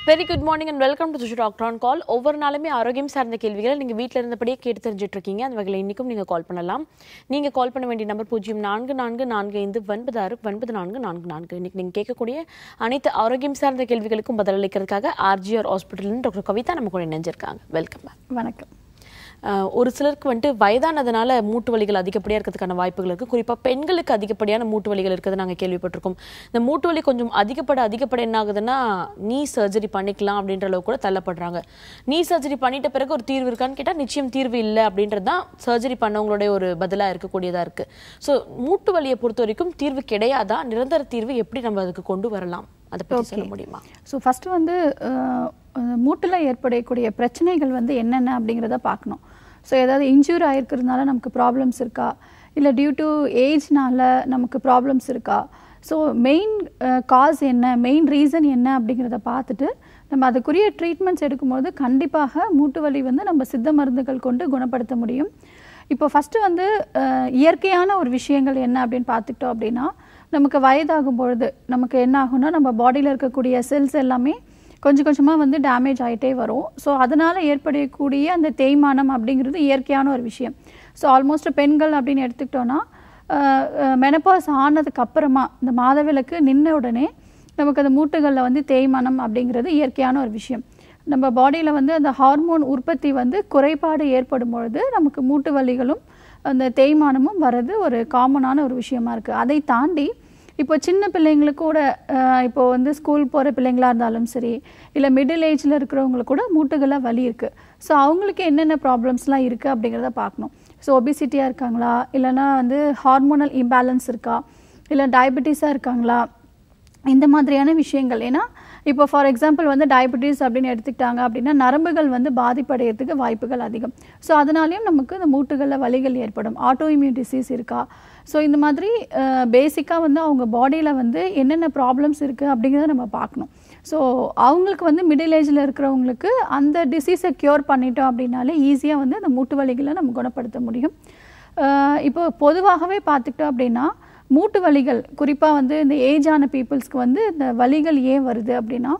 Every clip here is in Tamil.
Very good morning and welcome to the Doctor on Call. ஒவ்வொரு நாளுமே ஆரோக்கியம் சார்ந்த கேள்விகளை நீங்க வீட்ல இருந்தபடியே கேட்டு தெரிஞ்சிட்டு இருக்கீங்க. அந்த வகையில் இன்னைக்கும் நீங்க கால் பண்ணலாம். நீங்க கால் பண்ண வேண்டிய நம்பர் 0444599444. இன்னைக்கு நீங்க கேட்கக்கூடிய அனைத்து ஆரோக்கியம் சார்ந்த கேள்விகளுக்கும் பதிலளிக்கிறதுக்காக ஆர்ஜிஆர் ஹாஸ்பிட்டல்ல டாக்டர் கவிதா நம்ம கூட இணைஞ்சிருக்காங்க. வெல்கம். வணக்கம். ஒரு சிலருக்கு வந்துட்டு வயதானதுனால மூட்டு வலிகள் அதிகப்படியாக இருக்கிறதுக்கான வாய்ப்புகள் இருக்குது. குறிப்பாக பெண்களுக்கு அதிகப்படியான மூட்டு வலிகள் இருக்கிறது நாங்கள் கேள்விப்பட்டிருக்கோம். இந்த மூட்டு வலி கொஞ்சம் அதிகப்பட என்ன ஆகுதுன்னா நீ சர்ஜரி பண்ணிக்கலாம் அப்படின்ற அளவுக்கு கூட தள்ளப்படுறாங்க. நீ சர்ஜரி பண்ணிட்ட பிறகு ஒரு தீர்வு இருக்கான்னு கேட்டால் நிச்சயம் தீர்வு இல்லை அப்படின்றது தான் சர்ஜரி பண்ணவங்களுடைய ஒரு பதிலாக இருக்கக்கூடியதாக இருக்குது. ஸோ மூட்டு வலியை பொறுத்த வரைக்கும் தீர்வு கிடையாதா? நிரந்தர தீர்வு எப்படி நம்ம அதுக்கு கொண்டு வரலாம்? அதை பற்றி சொல்ல முடியுமா? ஸோ ஃபஸ்ட்டு வந்து மூட்டில் ஏற்படக்கூடிய பிரச்சனைகள் வந்து என்னென்ன அப்படிங்கிறத பார்க்கணும். ஸோ ஏதாவது இன்ஜூரி ஆகிருக்கிறதுனால நமக்கு ப்ராப்ளம்ஸ் இருக்கா, இல்லை டியூ டு ஏஜ்னால நமக்கு ப்ராப்ளம்ஸ் இருக்கா, ஸோ மெயின் காஸ் என்ன, மெயின் ரீசன் என்ன அப்படிங்கிறத பார்த்துட்டு நம்ம அதுக்குரிய ட்ரீட்மெண்ட்ஸ் எடுக்கும்போது கண்டிப்பாக மூட்டு வலி வந்து நம்ம சித்த மருந்துகள் கொண்டு குணப்படுத்த முடியும். இப்போ ஃபஸ்ட்டு வந்து இயற்கையான ஒரு விஷயங்கள் என்ன அப்படின்னு பார்த்துக்கிட்டோம் அப்படின்னா, நமக்கு வயதாகும் பொழுது நமக்கு என்ன ஆகும்னா நம்ம பாடியில் இருக்கக்கூடிய செல்ஸ் எல்லாமே கொஞ்சம் கொஞ்சமாக வந்து டேமேஜ் ஆகிட்டே வரும். ஸோ அதனால் ஏற்படக்கூடிய அந்த தேய்மானம் அப்படிங்கிறது இயற்கையான ஒரு விஷயம். ஸோ ஆல்மோஸ்ட் பெண்கள் அப்படின்னு எடுத்துக்கிட்டோன்னா மெனப்பாஸ் ஆனதுக்கு அப்புறமா இந்த மாதவிலக்கு நின்ன உடனே நமக்கு அந்த மூட்டுகளில் வந்து தேய்மானம் அப்படிங்கிறது இயற்கையான ஒரு விஷயம். நம்ம பாடியில் வந்து அந்த ஹார்மோன் உற்பத்தி வந்து குறைபாடு ஏற்படும் பொழுது நமக்கு மூட்டு வலிகளும் அந்த தேய்மானமும் வர்றது ஒரு காமனான ஒரு விஷயமா இருக்குது. அதை தாண்டி இப்போ சின்ன பிள்ளைங்களுக்கு கூட இப்போ வந்து ஸ்கூல் போகிற பிள்ளைங்களாக இருந்தாலும் சரி, இல்லை மிடில் ஏஜில் இருக்கிறவங்களுக்கு கூட மூட்டுகளில் வலி இருக்குது. ஸோ அவங்களுக்கு என்னென்ன ப்ராப்ளம்ஸ்லாம் இருக்குது அப்படிங்கிறத பார்க்கணும். ஸோ ஒபிசிட்டியாக இருக்காங்களா, இல்லைனா வந்து ஹார்மோனல் இம்பேலன்ஸ் இருக்கா, இல்லை டயபெட்டிஸாக இருக்காங்களா, இந்த மாதிரியான விஷயங்கள். ஏன்னா இப்போ ஃபார் எக்ஸாம்பிள் வந்து டயபெட்டிஸ் அப்படின்னு எடுத்துக்கிட்டாங்க அப்படின்னா நரம்புகள் வந்து பாதிப்படைகிறதுக்கு வாய்ப்புகள் அதிகம். ஸோ அதனாலேயும் நமக்கு இந்த மூட்டுகளில் வலிகள் ஏற்படும். ஆட்டோ இம்யூன் டிசீஸ் இருக்கா, ஸோ இந்த மாதிரி பேசிக்காக வந்து அவங்க பாடியில் வந்து என்னென்ன ப்ராப்ளம்ஸ் இருக்குது அப்படிங்கிறத நம்ம பார்க்கணும். ஸோ அவங்களுக்கு வந்து மிடில் ஏஜில் இருக்கிறவங்களுக்கு அந்த டிசீஸை க்யூர் பண்ணிட்டோம் அப்படின்னாலே ஈஸியாக வந்து அந்த மூட்டு வலிகளை நம்ம குணப்படுத்த முடியும். இப்போ பொதுவாகவே பார்த்துக்கிட்டோம் அப்படின்னா மூட்டு வலிகள் குறிப்பாக வந்து இந்த ஏஜான பீப்புள்ஸ்க்கு வந்து இந்த வலிகள் ஏன் வருது அப்படின்னா,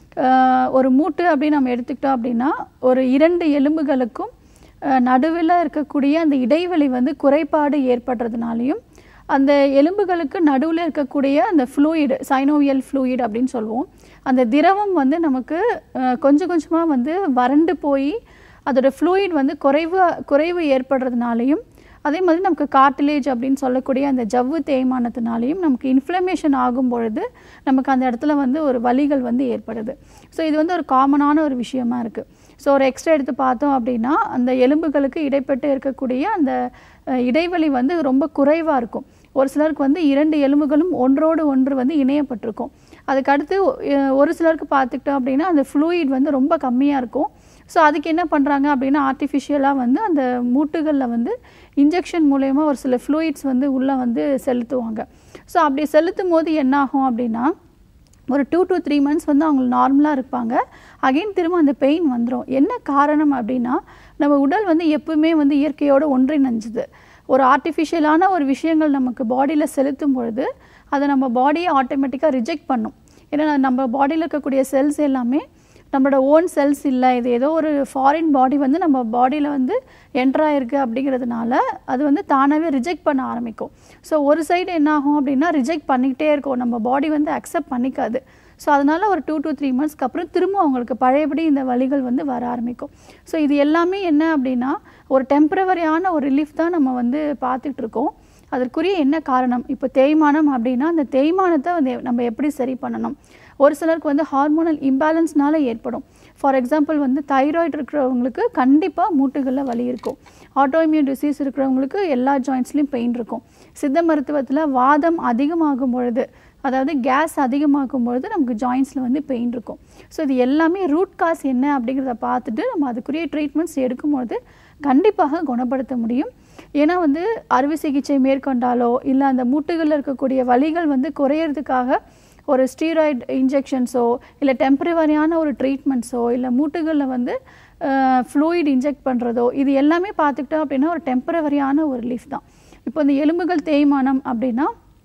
ஒரு மூட்டு அப்படின்னு நம்ம எடுத்துக்கிட்டோம் அப்படின்னா ஒரு 2 எலும்புகளுக்கும் நடுவில் இருக்கக்கூடிய அந்த இடைவெளி வந்து குறைபாடு ஏற்படுறதுனாலையும் அந்த எலும்புகளுக்கு நடுவில் இருக்கக்கூடிய அந்த ஃப்ளூயிடு, சைனோவியல் ஃப்ளூயிட் அப்படின்னு சொல்லுவோம், அந்த திரவம் வந்து நமக்கு கொஞ்சம் கொஞ்சமாக வந்து வறண்டு போய் அதோட ஃப்ளூயிட் வந்து குறைவு ஏற்படுறதுனாலையும், அதே மாதிரி நமக்கு கார்டிலேஜ் அப்படின்னு சொல்லக்கூடிய அந்த ஜவ்வு தேய்மானத்தினாலையும் நமக்கு இன்ஃப்ளமேஷன் ஆகும் பொழுது நமக்கு அந்த இடத்துல வந்து ஒரு வலிகள் வந்து ஏற்படுது. ஸோ இது வந்து ஒரு காமனான ஒரு விஷயமா இருக்குது. ஸோ ஒரு எக்ஸ்ட்ரா எடுத்து பார்த்தோம் அப்படின்னா அந்த எலும்புகளுக்கு இடைப்பட்டு இருக்கக்கூடிய அந்த இடைவெளி வந்து ரொம்ப குறைவாக இருக்கும். ஒரு சிலருக்கு வந்து 2 எலும்புகளும் ஒன்றோடு ஒன்று வந்து இணையப்பட்டிருக்கும். அதுக்கடுத்து ஒரு சிலருக்கு பார்த்துக்கிட்டோம் அப்படின்னா அந்த ஃப்ளூயிட் வந்து ரொம்ப கம்மியாக இருக்கும். ஸோ அதுக்கு என்ன பண்ணுறாங்க அப்படின்னா ஆர்டிஃபிஷியலாக வந்து அந்த மூட்டுகளில் வந்து இன்ஜெக்ஷன் மூலயமா ஒரு சில ஃப்ளூயிட்ஸ் வந்து உள்ளே வந்து செலுத்துவாங்க. ஸோ அப்படி செலுத்தும் போது என்னாகும் அப்படின்னா ஒரு 2 to 3 months வந்து அவங்க நார்மலாக இருப்பாங்க. அகைன் திரும்ப அந்த பெயின் வந்துடும். என்ன காரணம் அப்படின்னா நம்ம உடல் வந்து எப்பவுமே வந்து இயற்கையோடு ஒன்றிணைஞ்சுது. ஒரு ஆர்டிஃபிஷியலான ஒரு விஷயங்கள் நமக்கு பாடியில் செலுத்தும் பொழுது அதை நம்ம பாடியை ஆட்டோமேட்டிக்காக ரிஜெக்ட் பண்ணும். ஏன்னா நம்ம பாடியில் இருக்கக்கூடிய செல்ஸ் எல்லாமே நம்மளோட ஓன் செல்ஸ் இல்லை, இது ஏதோ ஒரு ஃபாரின் பாடி வந்து நம்ம பாடியில் வந்து என்ட்ராயிருக்கு அப்படிங்கிறதுனால அது வந்து தானாகவே ரிஜெக்ட் பண்ண ஆரம்பிக்கும். ஸோ ஒரு சைடு என்ன ஆகும் அப்படின்னா ரிஜெக்ட் பண்ணிக்கிட்டே இருக்கும், நம்ம பாடி வந்து அக்செப்ட் பண்ணிக்காது. ஸோ அதனால் ஒரு 2 to 3 monthsக்கு அப்புறம் திரும்ப அவங்களுக்கு பழையபடி இந்த வலிகள் வந்து வர ஆரம்பிக்கும். ஸோ இது எல்லாமே என்ன அப்படின்னா ஒரு டெம்பரவரியான ஒரு ரிலீஃப் தான் நம்ம வந்து பார்த்துட்டு இருக்கோம். அதற்குரிய என்ன காரணம், இப்போ தேய்மானம் அப்படின்னா அந்த தேய்மானத்தை வந்து நம்ம எப்படி சரி பண்ணணும். ஒரு சிலருக்கு வந்து ஹார்மோனல் இம்பேலன்ஸ்னால ஏற்படும். ஃபார் எக்ஸாம்பிள் வந்து தைராய்டு இருக்கிறவங்களுக்கு கண்டிப்பாக மூட்டுகளில் வலி இருக்கும். ஆட்டோ இம்யூன் டிசீஸ் இருக்கிறவங்களுக்கு எல்லா ஜாயின்ட்ஸ்லேயும் பெயின் இருக்கும். சித்த மருத்துவத்தில் வாதம் அதிகமாகும் பொழுது, அதாவது கேஸ் அதிகமாகும் பொழுது நமக்கு ஜாயின்ஸில் வந்து பெயின் இருக்கும். ஸோ இது எல்லாமே ரூட் காஸ் என்ன அப்படிங்கிறத பார்த்துட்டு நம்ம அதுக்குரிய ட்ரீட்மெண்ட்ஸ் எடுக்கும்பொழுது கண்டிப்பாக குணப்படுத்த முடியும். ஏன்னா வந்து அறுவை சிகிச்சை மேற்கொண்டாலோ இல்லை அந்த மூட்டுகளில் இருக்கக்கூடிய வலிகள் வந்து குறையிறதுக்காக ஒரு ஸ்டீராய்டு இன்ஜெக்ஷன்ஸோ இல்லை டெம்பரவரியான ஒரு ட்ரீட்மெண்ட்ஸோ இல்லை மூட்டுகளில் வந்து ஃப்ளூயிட் இன்ஜெக்ட் பண்ணுறதோ இது எல்லாமே பார்த்துக்கிட்டோம் அப்படின்னா ஒரு டெம்பரவரியான ஒரு ரிலீஃப் தான். இப்போ இந்த எலும்புகள் தேய்மானம் அப்படின்னா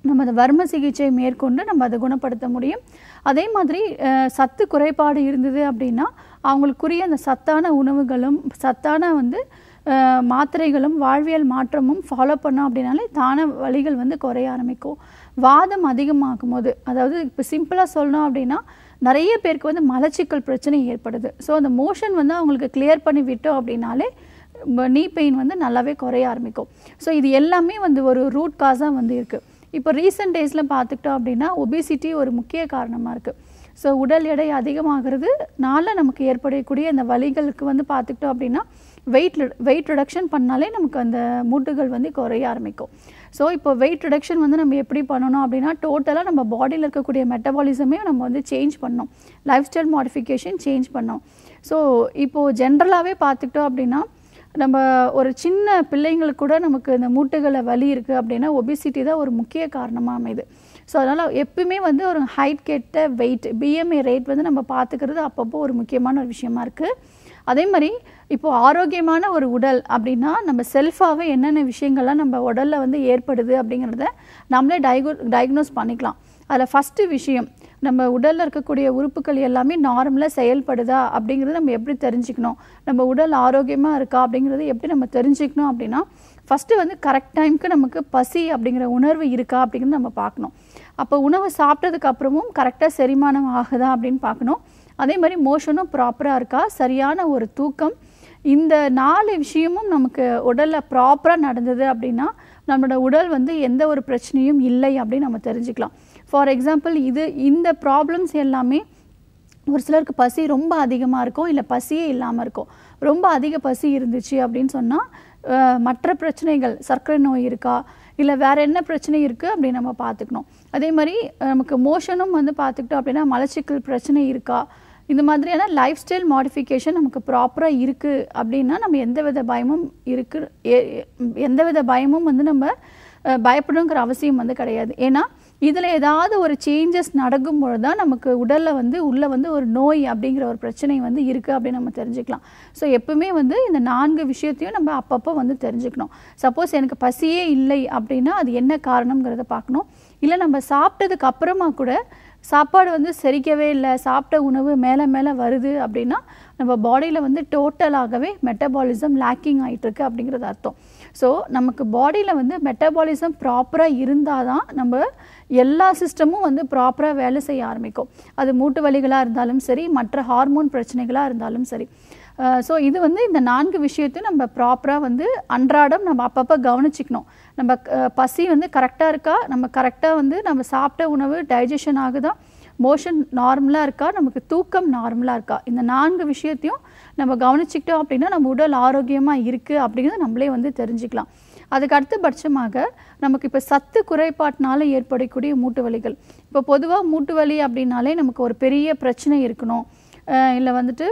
நம்ம அந்த வர்ம சிகிச்சை மேற்கொண்டு நம்ம அதை குணப்படுத்த முடியும். அதே மாதிரி சத்து குறைபாடு இருந்தது அப்படின்னா அவங்களுக்குரிய அந்த சத்தான உணவுகளும் சத்தான வந்து மாத்திரைகளும் வாழ்வியல் மாற்றமும் ஃபாலோ பண்ணோம் அப்படின்னாலே தான வலிகள் வந்து குறைய ஆரம்பிக்கும். வாதம் அதிகமாகும் போது, அதாவது இப்போ சிம்பிளாக சொல்லணும் அப்படின்னா நிறைய பேருக்கு வந்து மலச்சிக்கல் பிரச்சனை ஏற்படுது. ஸோ அந்த மோஷன் வந்து அவங்களுக்கு கிளியர் பண்ணி விட்டோம் அப்படின்னாலே நீ பெயின் வந்து நல்லாவே குறைய ஆரம்பிக்கும். ஸோ இது எல்லாமே வந்து ஒரு ரூட் காஸாக வந்து இருக்குது. இப்போ ரீசெண்ட் டேஸில் பார்த்துக்கிட்டோம் அப்படின்னா ஒபிசிட்டி ஒரு முக்கிய காரணமாக இருக்குது. ஸோ உடல் எடை அதிகமாகிறதுனால நமக்கு ஏற்படக்கூடிய அந்த வலிகளுக்கு வந்து பார்த்துக்கிட்டோம் அப்படின்னா வெயிட் ரிடக்ஷன் பண்ணாலே நமக்கு அந்த மூட்டுகள் வந்து குறைய ஆரம்பிக்கும். ஸோ இப்போ வெயிட் ரிடக்ஷன் வந்து நம்ம எப்படி பண்ணணும் அப்படின்னா டோட்டலாக நம்ம பாடியில் இருக்கக்கூடிய மெட்டபாலிசமே நம்ம வந்து சேஞ்ச் பண்ணோம், லைஃப் ஸ்டைல் மாடிஃபிகேஷன் சேஞ்ச் பண்ணோம். ஸோ இப்போது ஜென்ரலாகவே பார்த்துக்கிட்டோம் அப்படின்னா நம்ம ஒரு சின்ன பிள்ளைங்களுக்கு கூட நமக்கு இந்த மூட்டுகளை வலி இருக்குது அப்படின்னா ஒபிசிட்டி தான் ஒரு முக்கிய காரணமாக அமையுது. ஸோ அதனால் எப்பவுமே வந்து ஒரு ஹைட் கெட்ட வெயிட் பிஎம்ஐ ரேட் வந்து நம்ம பார்த்துக்கிறது அப்பப்போ ஒரு முக்கியமான ஒரு விஷயமா இருக்குது. அதே மாதிரி இப்போது ஆரோக்கியமான ஒரு உடல் அப்படின்னா நம்ம செல்ஃபாகவே என்னென்ன விஷயங்கள்லாம் நம்ம உடலில் வந்து ஏற்படுது அப்படிங்கிறத நம்மளே டயக்னோஸ் பண்ணிக்கலாம். அதில் ஃபஸ்ட்டு விஷயம், நம்ம உடலில் இருக்கக்கூடிய உறுப்புகள் எல்லாமே நார்மலாக செயல்படுதா அப்படிங்கிறது நம்ம எப்படி தெரிஞ்சுக்கணும், நம்ம உடல் ஆரோக்கியமாக இருக்கா அப்படிங்கிறது எப்படி நம்ம தெரிஞ்சுக்கணும் அப்படின்னா ஃபஸ்ட்டு வந்து கரெக்ட் டைமுக்கு நமக்கு பசி அப்படிங்கிற உணர்வு இருக்கா அப்படிங்கிறது நம்ம பார்க்கணும். அப்போ உணவு சாப்பிட்டதுக்கு அப்புறமும் கரெக்டாக செரிமானம் ஆகுதா அப்படின்னு பார்க்கணும். அதே மாதிரி மோஷனும் ப்ராப்பராக இருக்கா, சரியான ஒரு தூக்கம், இந்த 4 விஷயமும் நமக்கு உடலில் ப்ராப்பராக நடந்தது அப்படின்னா நம்மளோட உடல் வந்து எந்த ஒரு பிரச்சனையும் இல்லை அப்படின்னு நம்ம தெரிஞ்சுக்கலாம். ஃபார் எக்ஸாம்பிள் இந்த ப்ராப்ளம்ஸ் எல்லாமே ஒரு சிலருக்கு பசி ரொம்ப அதிகமாக இருக்கும், இல்லை பசியே இல்லாமல் இருக்கும். ரொம்ப அதிக பசி இருந்துச்சு அப்படின்னு சொன்னால் மற்ற பிரச்சனைகள், சர்க்கரை நோய் இருக்கா இல்லை வேறு என்ன பிரச்சனை இருக்குது அப்படின்னு நம்ம பார்த்துக்கணும். அதே மாதிரி நமக்கு மோஷனும் வந்து பார்த்துக்கிட்டோம் அப்படின்னா மலச்சிக்கல் பிரச்சனை இருக்கா, இந்த மாதிரியான லைஃப் ஸ்டைல் மாடிஃபிகேஷன் நமக்கு ப்ராப்பராக இருக்குது அப்படின்னா நம்ம எந்தவித பயமும் வந்து நம்ம பயப்படணுங்கிற அவசியம் வந்து கிடையாது. ஏன்னா இதில் ஏதாவது ஒரு சேஞ்சஸ் நடக்கும்பொழுது தான் நமக்கு உடலில் வந்து உள்ளே வந்து ஒரு நோய் அப்படிங்கிற ஒரு பிரச்சனை வந்து இருக்குது அப்படின்னு நம்ம தெரிஞ்சுக்கலாம். ஸோ எப்பவுமே வந்து இந்த 4 விஷயத்தையும் நம்ம அப்பப்போ வந்து தெரிஞ்சுக்கணும். சப்போஸ் எனக்கு பசியே இல்லை அப்படின்னா அது என்ன காரணங்கிறத பார்க்கணும். இல்லை நம்ம சாப்பிட்டதுக்கு அப்புறமா கூட சாப்பாடு வந்து செரிக்கவே இல்லை, சாப்பிட்ட உணவு மேலே மேலே வருது அப்படின்னா நம்ம பாடியில் வந்து டோட்டலாகவே மெட்டபாலிசம் லேக்கிங் ஆகிட்டுருக்கு அப்படிங்கிறது அர்த்தம். ஸோ நமக்கு பாடியில் வந்து மெட்டபாலிசம் ப்ராப்பராக இருந்தால் தான் நம்ம எல்லா சிஸ்டமும் வந்து ப்ராப்பராக வேலை செய்ய ஆரம்பிக்கும். அது மூட்டு வலிகளாக இருந்தாலும் சரி, மற்ற ஹார்மோன் பிரச்சனைகளாக இருந்தாலும் சரி. ஸோ இது வந்து இந்த 4 விஷயத்தையும் நம்ம ப்ராப்பராக வந்து அன்றாடம் நம்ம அப்பப்போ கவனிச்சிக்கணும். நம்ம பசி வந்து கரெக்டாக இருக்கா, நம்ம கரெக்டாக வந்து நம்ம சாப்பிட்ட உணவு டைஜஷன் ஆகுதா, மோஷன் நார்மலாக இருக்கா, நமக்கு தூக்கம் நார்மலாக இருக்கா, இந்த 4 விஷயத்தையும் நம்ம கவனிச்சிக்கிட்டோம் அப்படின்னா நம்ம உடல் ஆரோக்கியமாக இருக்குது அப்படிங்கிறத நம்மளே வந்து தெரிஞ்சுக்கலாம். அதுக்கு அடுத்தபட்சமாக நமக்கு இப்போ சத்து குறைபாட்டினால ஏற்படக்கூடிய மூட்டு வலிகள், இப்போ பொதுவாக மூட்டு வலி அப்படின்னாலே நமக்கு ஒரு பெரிய பிரச்சனை இருக்கணும், இல்லை வந்துட்டு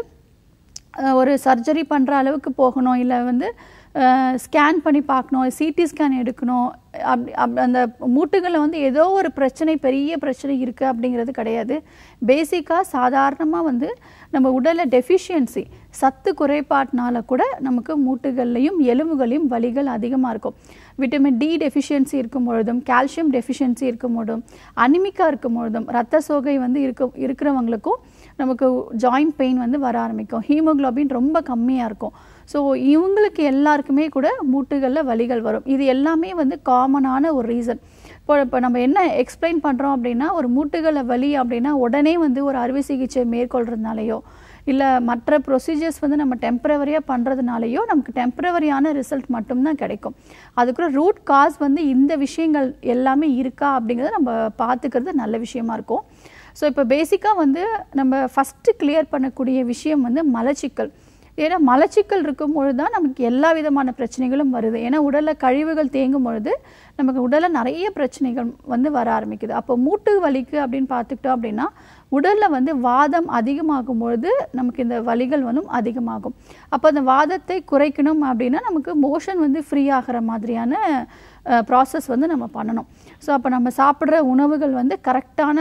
ஒரு சர்ஜரி பண்ணுற அளவுக்கு போகணும், இல்லை வந்து ஸ்கேன் பண்ணி பார்க்கணும், சிடி ஸ்கேன் எடுக்கணும், அந்த மூட்டுகளில் வந்து ஏதோ ஒரு பிரச்சனை, பெரிய பிரச்சனை இருக்குது அப்படிங்கிறது கிடையாது. பேசிக்காக சாதாரணமாக வந்து நம்ம உடலில் டெஃபிஷியன்சி, சத்து குறைபாட்டினால கூட நமக்கு மூட்டுகள்லையும் எலும்புகளையும் வலிகள் அதிகமாக இருக்கும். விட்டமின் டி டெஃபிஷியன்சி இருக்கும் பொழுதும், கால்சியம் டெஃபிஷியன்சி இருக்கும் பொழுதும், அனிமிக்காக இருக்கும் பொழுதும், ரத்த சோகை வந்து இருக்கிறவங்களுக்கும் நமக்கு ஜாயிண்ட் பெயின் வந்து வர ஆரம்பிக்கும். ஹீமோக்ளோபின் ரொம்ப கம்மியாக இருக்கும். ஸோ இவங்களுக்கு எல்லாருக்குமே கூட மூட்டுகளில் வலிகள் வரும். இது எல்லாமே வந்து காமனான ஒரு ரீசன். இப்போ நம்ம என்ன எக்ஸ்பிளைன் பண்ணுறோம் அப்படின்னா, ஒரு மூட்டுகளில் வலி அப்படின்னா உடனே வந்து ஒரு அறுவை சிகிச்சை மேற்கொள்கிறதுனாலையோ இல்லை மற்ற ப்ரொசீஜர்ஸ் வந்து நம்ம டெம்பரவரியாக பண்ணுறதுனாலையோ நமக்கு டெம்பரவரியான ரிசல்ட் மட்டும்தான் கிடைக்கும். அதுக்குள்ள ரூட் காஸ் வந்து இந்த விஷயங்கள் எல்லாமே இருக்கா அப்படிங்கிறத நம்ம பார்த்துக்கிறது நல்ல விஷயமா இருக்கும். ஸோ இப்போ பேசிக்காக வந்து நம்ம ஃபஸ்ட்டு கிளியர் பண்ணக்கூடிய விஷயம் வந்து மலச்சிக்கல். ஏன்னா மலச்சிக்கல் இருக்கும் பொழுது தான் நமக்கு எல்லா விதமான பிரச்சனைகளும் வருது. ஏன்னா உடலில் கழிவுகள் தேங்கும் பொழுது நமக்கு உடலில் நிறைய பிரச்சனைகள் வந்து வர ஆரம்பிக்குது. அப்போ மூட்டு வலிக்கு அப்படின்னு பார்த்துக்கிட்டோம் அப்படின்னா உடலில் வந்து வாதம் அதிகமாகும் பொழுது நமக்கு இந்த வலிகள் வந்து அதிகமாகும். அப்போ அந்த வாதத்தை குறைக்கணும் அப்படின்னா நமக்கு மோஷன் வந்து ஃப்ரீ ஆகிற மாதிரியான ப்ராசஸ் வந்து நம்ம பண்ணணும். ஸோ அப்போ நம்ம சாப்பிட்ற உணவுகள் வந்து கரெக்டான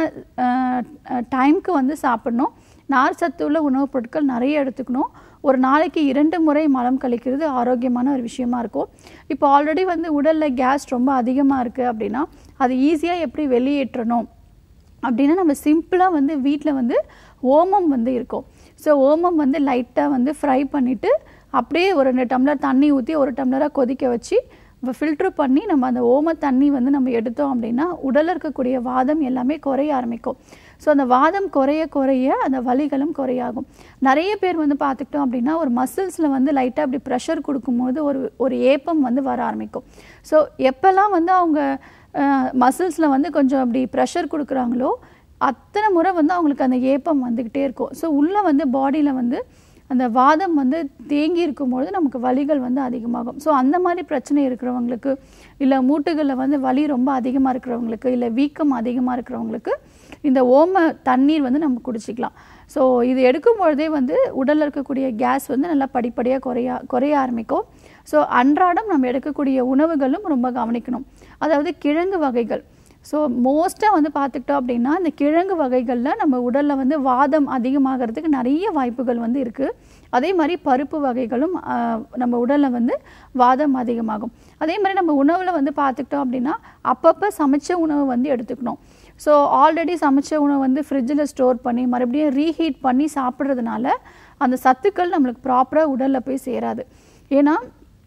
டைமுக்கு வந்து சாப்பிடணும். நார் சத்துள்ள உணவுப் பொருட்கள் நிறைய எடுத்துக்கணும். ஒரு நாளைக்கு 2 முறை மலம் கழிக்கிறது ஆரோக்கியமான ஒரு விஷயமா இருக்கும். இப்போ ஆல்ரெடி வந்து உடலில் கேஸ் ரொம்ப அதிகமாக இருக்குது அப்படின்னா அது ஈஸியாக எப்படி வெளியேற்றணும் அப்படின்னா நம்ம சிம்பிளாக வந்து வீட்டில் வந்து ஓமம் வந்து இருக்கும். ஸோ ஓமம் வந்து லைட்டாக வந்து ஃப்ரை பண்ணிவிட்டு அப்படியே ஒரு 2 டம்ளர் தண்ணி ஊற்றி 1 டம்ளராக கொதிக்க வச்சு ஃபில்ட்ரு பண்ணி நம்ம அந்த ஓம தண்ணி வந்து நம்ம எடுத்தோம் அப்படின்னா உடலில் இருக்கக்கூடிய வாதம் எல்லாமே குறைய ஆரம்பிக்கும். ஸோ அந்த வாதம் குறைய குறைய அந்த வலிகளும் குறையாகும். நிறைய பேர் வந்து பார்த்துக்கிட்டோம் அப்படின்னா ஒரு மசில்ஸில் வந்து லைட்டாக அப்படி ப்ரெஷர் கொடுக்கும்போது ஒரு ஏப்பம் வந்து வர ஆரம்பிக்கும். ஸோ எப்போல்லாம் வந்து அவங்க மசில்ஸில் வந்து கொஞ்சம் அப்படி ப்ரெஷர் கொடுக்குறாங்களோ அத்தனை முறை வந்து அவங்களுக்கு அந்த ஏப்பம் வந்துக்கிட்டே இருக்கும். ஸோ உள்ளே வந்து பாடியில் வந்து அந்த வாதம் வந்து தேங்கி இருக்கும்பொழுது நமக்கு வலிகள் வந்து அதிகமாகும். ஸோ அந்த மாதிரி பிரச்சனை இருக்கிறவங்களுக்கு, இல்லை மூட்டுகளில் வந்து வலி ரொம்ப அதிகமாக இருக்கிறவங்களுக்கு, இல்லை வீக்கம் அதிகமாக இருக்கிறவங்களுக்கு இந்த ஓம தண்ணீர் வந்து நம்ம குடிச்சிக்கலாம். ஸோ இது எடுக்கும் பொழுதே வந்து உடலில் இருக்கக்கூடிய கேஸ் வந்து நல்லா படிப்படியாக குறைய ஆரம்பிக்கும். ஸோ அன்றாடம் நம்ம எடுக்கக்கூடிய உணவுகளும் ரொம்ப கவனிக்கணும். அதாவது கிழங்கு வகைகள். ஸோ மோஸ்ட்டாக வந்து பார்த்துக்கிட்டோம் அப்படின்னா இந்த கிழங்கு வகைகளில் நம்ம உடலில் வந்து வாதம் அதிகமாகிறதுக்கு நிறைய வாய்ப்புகள் வந்து இருக்குது. அதே மாதிரி பருப்பு வகைகளும் நம்ம உடலில் வந்து வாதம் அதிகமாகும். அதே மாதிரி நம்ம உணவில் வந்து பார்த்துக்கிட்டோம் அப்படின்னா அப்பப்போ சமைச்ச உணவு வந்து எடுத்துக்கணும். ஸோ ஆல்ரெடி சமைச்ச உணவு வந்து ஃப்ரிட்ஜில் ஸ்டோர் பண்ணி மறுபடியும் ரீஹீட் பண்ணி சாப்பிட்றதுனால அந்த சத்துக்கள் நம்மளுக்கு ப்ராப்பராக உடலில் போய் சேராது. ஏன்னா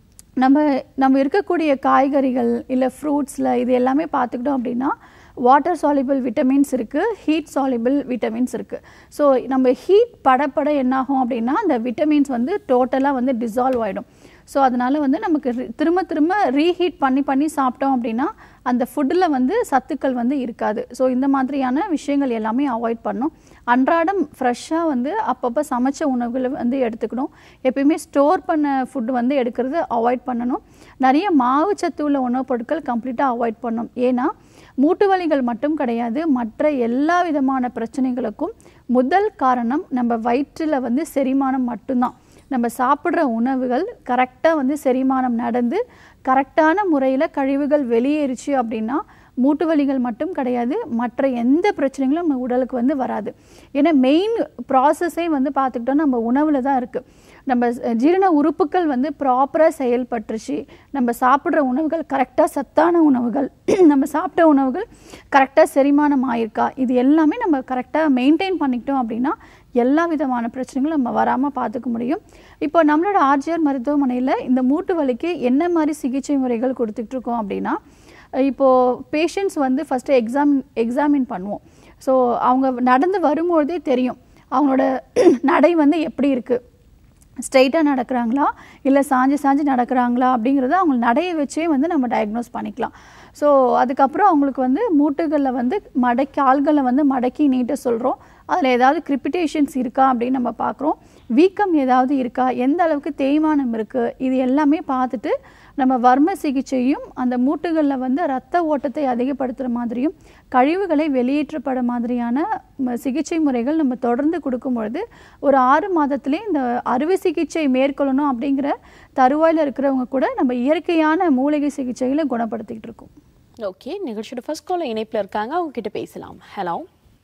நம்ம இருக்கக்கூடிய காய்கறிகள் இல்லை ஃப்ரூட்ஸில் இது எல்லாமே பார்த்துக்கிட்டோம் அப்படின்னா வாட்டர் சாலிபிள் விட்டமின்ஸ் இருக்குது, ஹீட் சாலிபிள் விட்டமின்ஸ் இருக்குது. ஸோ நம்ம ஹீட் பட என்னாகும் அப்படின்னா அந்த விட்டமின்ஸ் வந்து டோட்டலாக வந்து டிசால்வ் ஆகிடும். ஸோ அதனால் வந்து நமக்கு திரும்ப ரீஹீட் பண்ணி சாப்பிட்டோம் அப்படின்னா அந்த ஃபுட்டில் வந்து சத்துக்கள் வந்து இருக்காது. ஸோ இந்த மாதிரியான விஷயங்கள் எல்லாமே அவாய்ட் பண்ணணும். அன்றாடம் ஃப்ரெஷ்ஷாக வந்து அப்பப்போ சமைச்ச உணவுகளை வந்து எடுத்துக்கணும். எப்பயுமே ஸ்டோர் பண்ண ஃபுட்டு வந்து எடுக்கிறது அவாய்ட் பண்ணணும். நிறைய மாவு சத்து உள்ள உணவுப் பொருட்கள் கம்ப்ளீட்டாக அவாய்ட் பண்ணணும். ஏன்னா மூட்டு வலிகள் மட்டும் கிடையாது, மற்ற எல்லா விதமான பிரச்சனைகளுக்கும் முதல் காரணம் நம்ம வயிற்றில் வந்து செரிமானம் மட்டும்தான். நம்ம சாப்பிட்ற உணவுகள் கரெக்டாக வந்து செரிமானம் நடந்து கரெக்டான முறையில் கழிவுகள் வெளியேறிச்சு அப்படின்னா மூட்டு வலிகள் மட்டும் கிடையாது, மற்ற எந்த பிரச்சனைகளும் நம்ம உடலுக்கு வந்து வராது. ஏன்னா மெயின் ப்ராசஸே வந்து பார்த்துக்கிட்டோன்னா நம்ம உணவில் தான் இருக்குது. நம்ம ஜீரண உறுப்புகள் வந்து ப்ராப்பராக செயல்பட்டுருச்சு, நம்ம சாப்பிட்ற உணவுகள் கரெக்டாக சத்தான உணவுகள், நம்ம சாப்பிட்ட உணவுகள் கரெக்டாக செரிமானம் ஆயிருக்கா, இது எல்லாமே நம்ம கரெக்டாக மெயின்டைன் பண்ணிக்கிட்டோம் அப்படின்னா எல்லா விதமான பிரச்சனைகளும் நம்ம வராமல் பார்த்துக்க முடியும். இப்போ நம்மளோட ஆர்ஜிஆர் மருத்துவமனையில் இந்த மூட்டு வலிக்கு என்ன மாதிரி சிகிச்சை முறைகள் கொடுத்துட்ருக்கோம் அப்படின்னா, இப்போது பேஷண்ட்ஸ் வந்து ஃபஸ்ட்டு எக்ஸாமின் பண்ணுவோம். ஸோ அவங்க நடந்து வரும்பொழுதே தெரியும் அவங்களோட நடை வந்து எப்படி இருக்குது, ஸ்ட்ரெயிட்டாக நடக்கிறாங்களா இல்லை சாஞ்சு நடக்கிறாங்களா அப்படிங்கிறத அவங்க நடையை வச்சே வந்து நம்ம டயக்னோஸ் பண்ணிக்கலாம். ஸோ அதுக்கப்புறம் அவங்களுக்கு வந்து மூட்டுகளில் வந்து கால்களை வந்து மடக்கி நீட்ட சொல்கிறோம். அதில் ஏதாவது கிரிப்பிட்டேஷன்ஸ் இருக்கா அப்படின்னு நம்ம பார்க்குறோம். வீக்கம் ஏதாவது இருக்கா, எந்த அளவுக்கு தேய்மானம் இருக்குது, இது எல்லாமே பார்த்துட்டு நம்ம வர்ம சிகிச்சையும் அந்த மூட்டுகளில் வந்து இரத்த ஓட்டத்தை அதிகப்படுத்துகிற மாதிரியும் கழிவுகளை வெளியேற்றப்பட மாதிரியான சிகிச்சை முறைகள் நம்ம தொடர்ந்து கொடுக்கும்பொழுது ஒரு 6 மாதத்துலேயே இந்த அறுவை சிகிச்சை மேற்கொள்ளணும் அப்படிங்கிற தருவாயில் இருக்கிறவங்க கூட நம்ம இயற்கையான மூலிகை சிகிச்சைகளை குணப்படுத்திக்கிட்டு இருக்கோம். ஓகே, நிகழ்ச்சியோட ஃபர்ஸ்ட் காலர் இணைப்பில் இருக்காங்க, அவங்க கிட்ட பேசலாம். ஹலோ.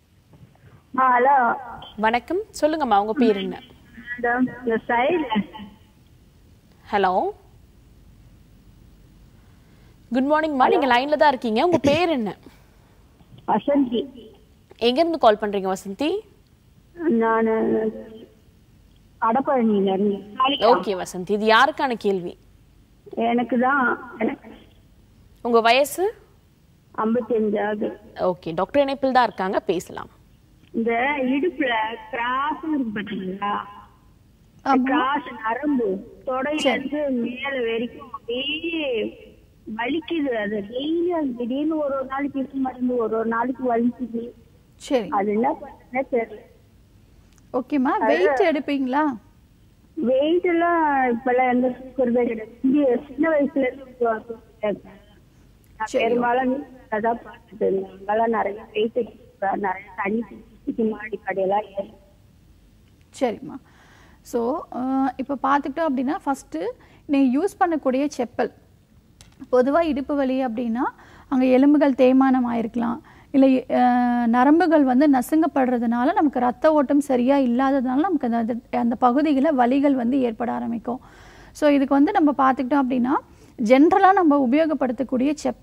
ஹலோ, வணக்கம், சொல்லுங்கம்மா, உங்க பேர் என்ன? ஹலோ, குட் மார்னிங்மா, நீங்க லைன்ல தான் இருக்கீங்க, உங்க பேர் என்ன? வசந்தி. எங்க இருந்து கால் பண்றீங்க வசந்தி? நான் அடப்பழனியில இருந்து. ஓகே வசந்தி, இது யாருக்கான கேள்வி? எனக்கு தான். உங்க வயசு? 55. ஓகே, டாக்டர் இணைப்பில் தான் இருக்காங்க, பேசலாம். இந்த இடுப்புல கிராஸ் இருக்கு பாத்தீங்களா, கிராஸ் நரம்பு தொடையில இருந்து மேல வரைக்கும் அப்படியே வலிக்குது. அது திடீர்னு ஒரு நாளைக்கு இருக்க மாட்டேங்குது, ஒரு நாளைக்கு வலிக்குது. சரி, அது என்ன பண்ணுறதுன்னு தெரியல. ஓகேம்மா, வெயிட் எடுப்பீங்களா? வெயிட் எல்லாம் இப்பெல்லாம் எந்த சுகர்வே கிடையாது. சின்ன வயசுல இருந்து பெரும்பாலும் அதான் பார்த்துட்டு இருந்தாங்களாம். நிறைய வெயிட் நிறைய தண்ணி மாடி கடையெல்லாம் ஏறும். சரிம்மா, ஸோ இப்போ பார்த்துக்கிட்டோம் அப்படின்னா ஃபஸ்ட்டு நீங்கள் யூஸ் பண்ணக்கூடிய செப்பல். பொதுவாக இடுப்பு வலி அப்படின்னா அங்கே எலும்புகள் தேய்மானம் ஆயிருக்கலாம், இல்லை நரம்புகள் வந்து நசுங்கப்படுறதுனால நமக்கு ரத்த ஓட்டம் சரியாக இல்லாததுனால நமக்கு அந்த பகுதிகளில் வலிகள் வந்து ஏற்பட ஆரம்பிக்கும். ஸோ இதுக்கு வந்து நம்ம பார்த்துக்கிட்டோம் அப்படின்னா ஜென்ரலாக நம்ம உபயோகப்படுத்தக்கூடிய செப்பல்,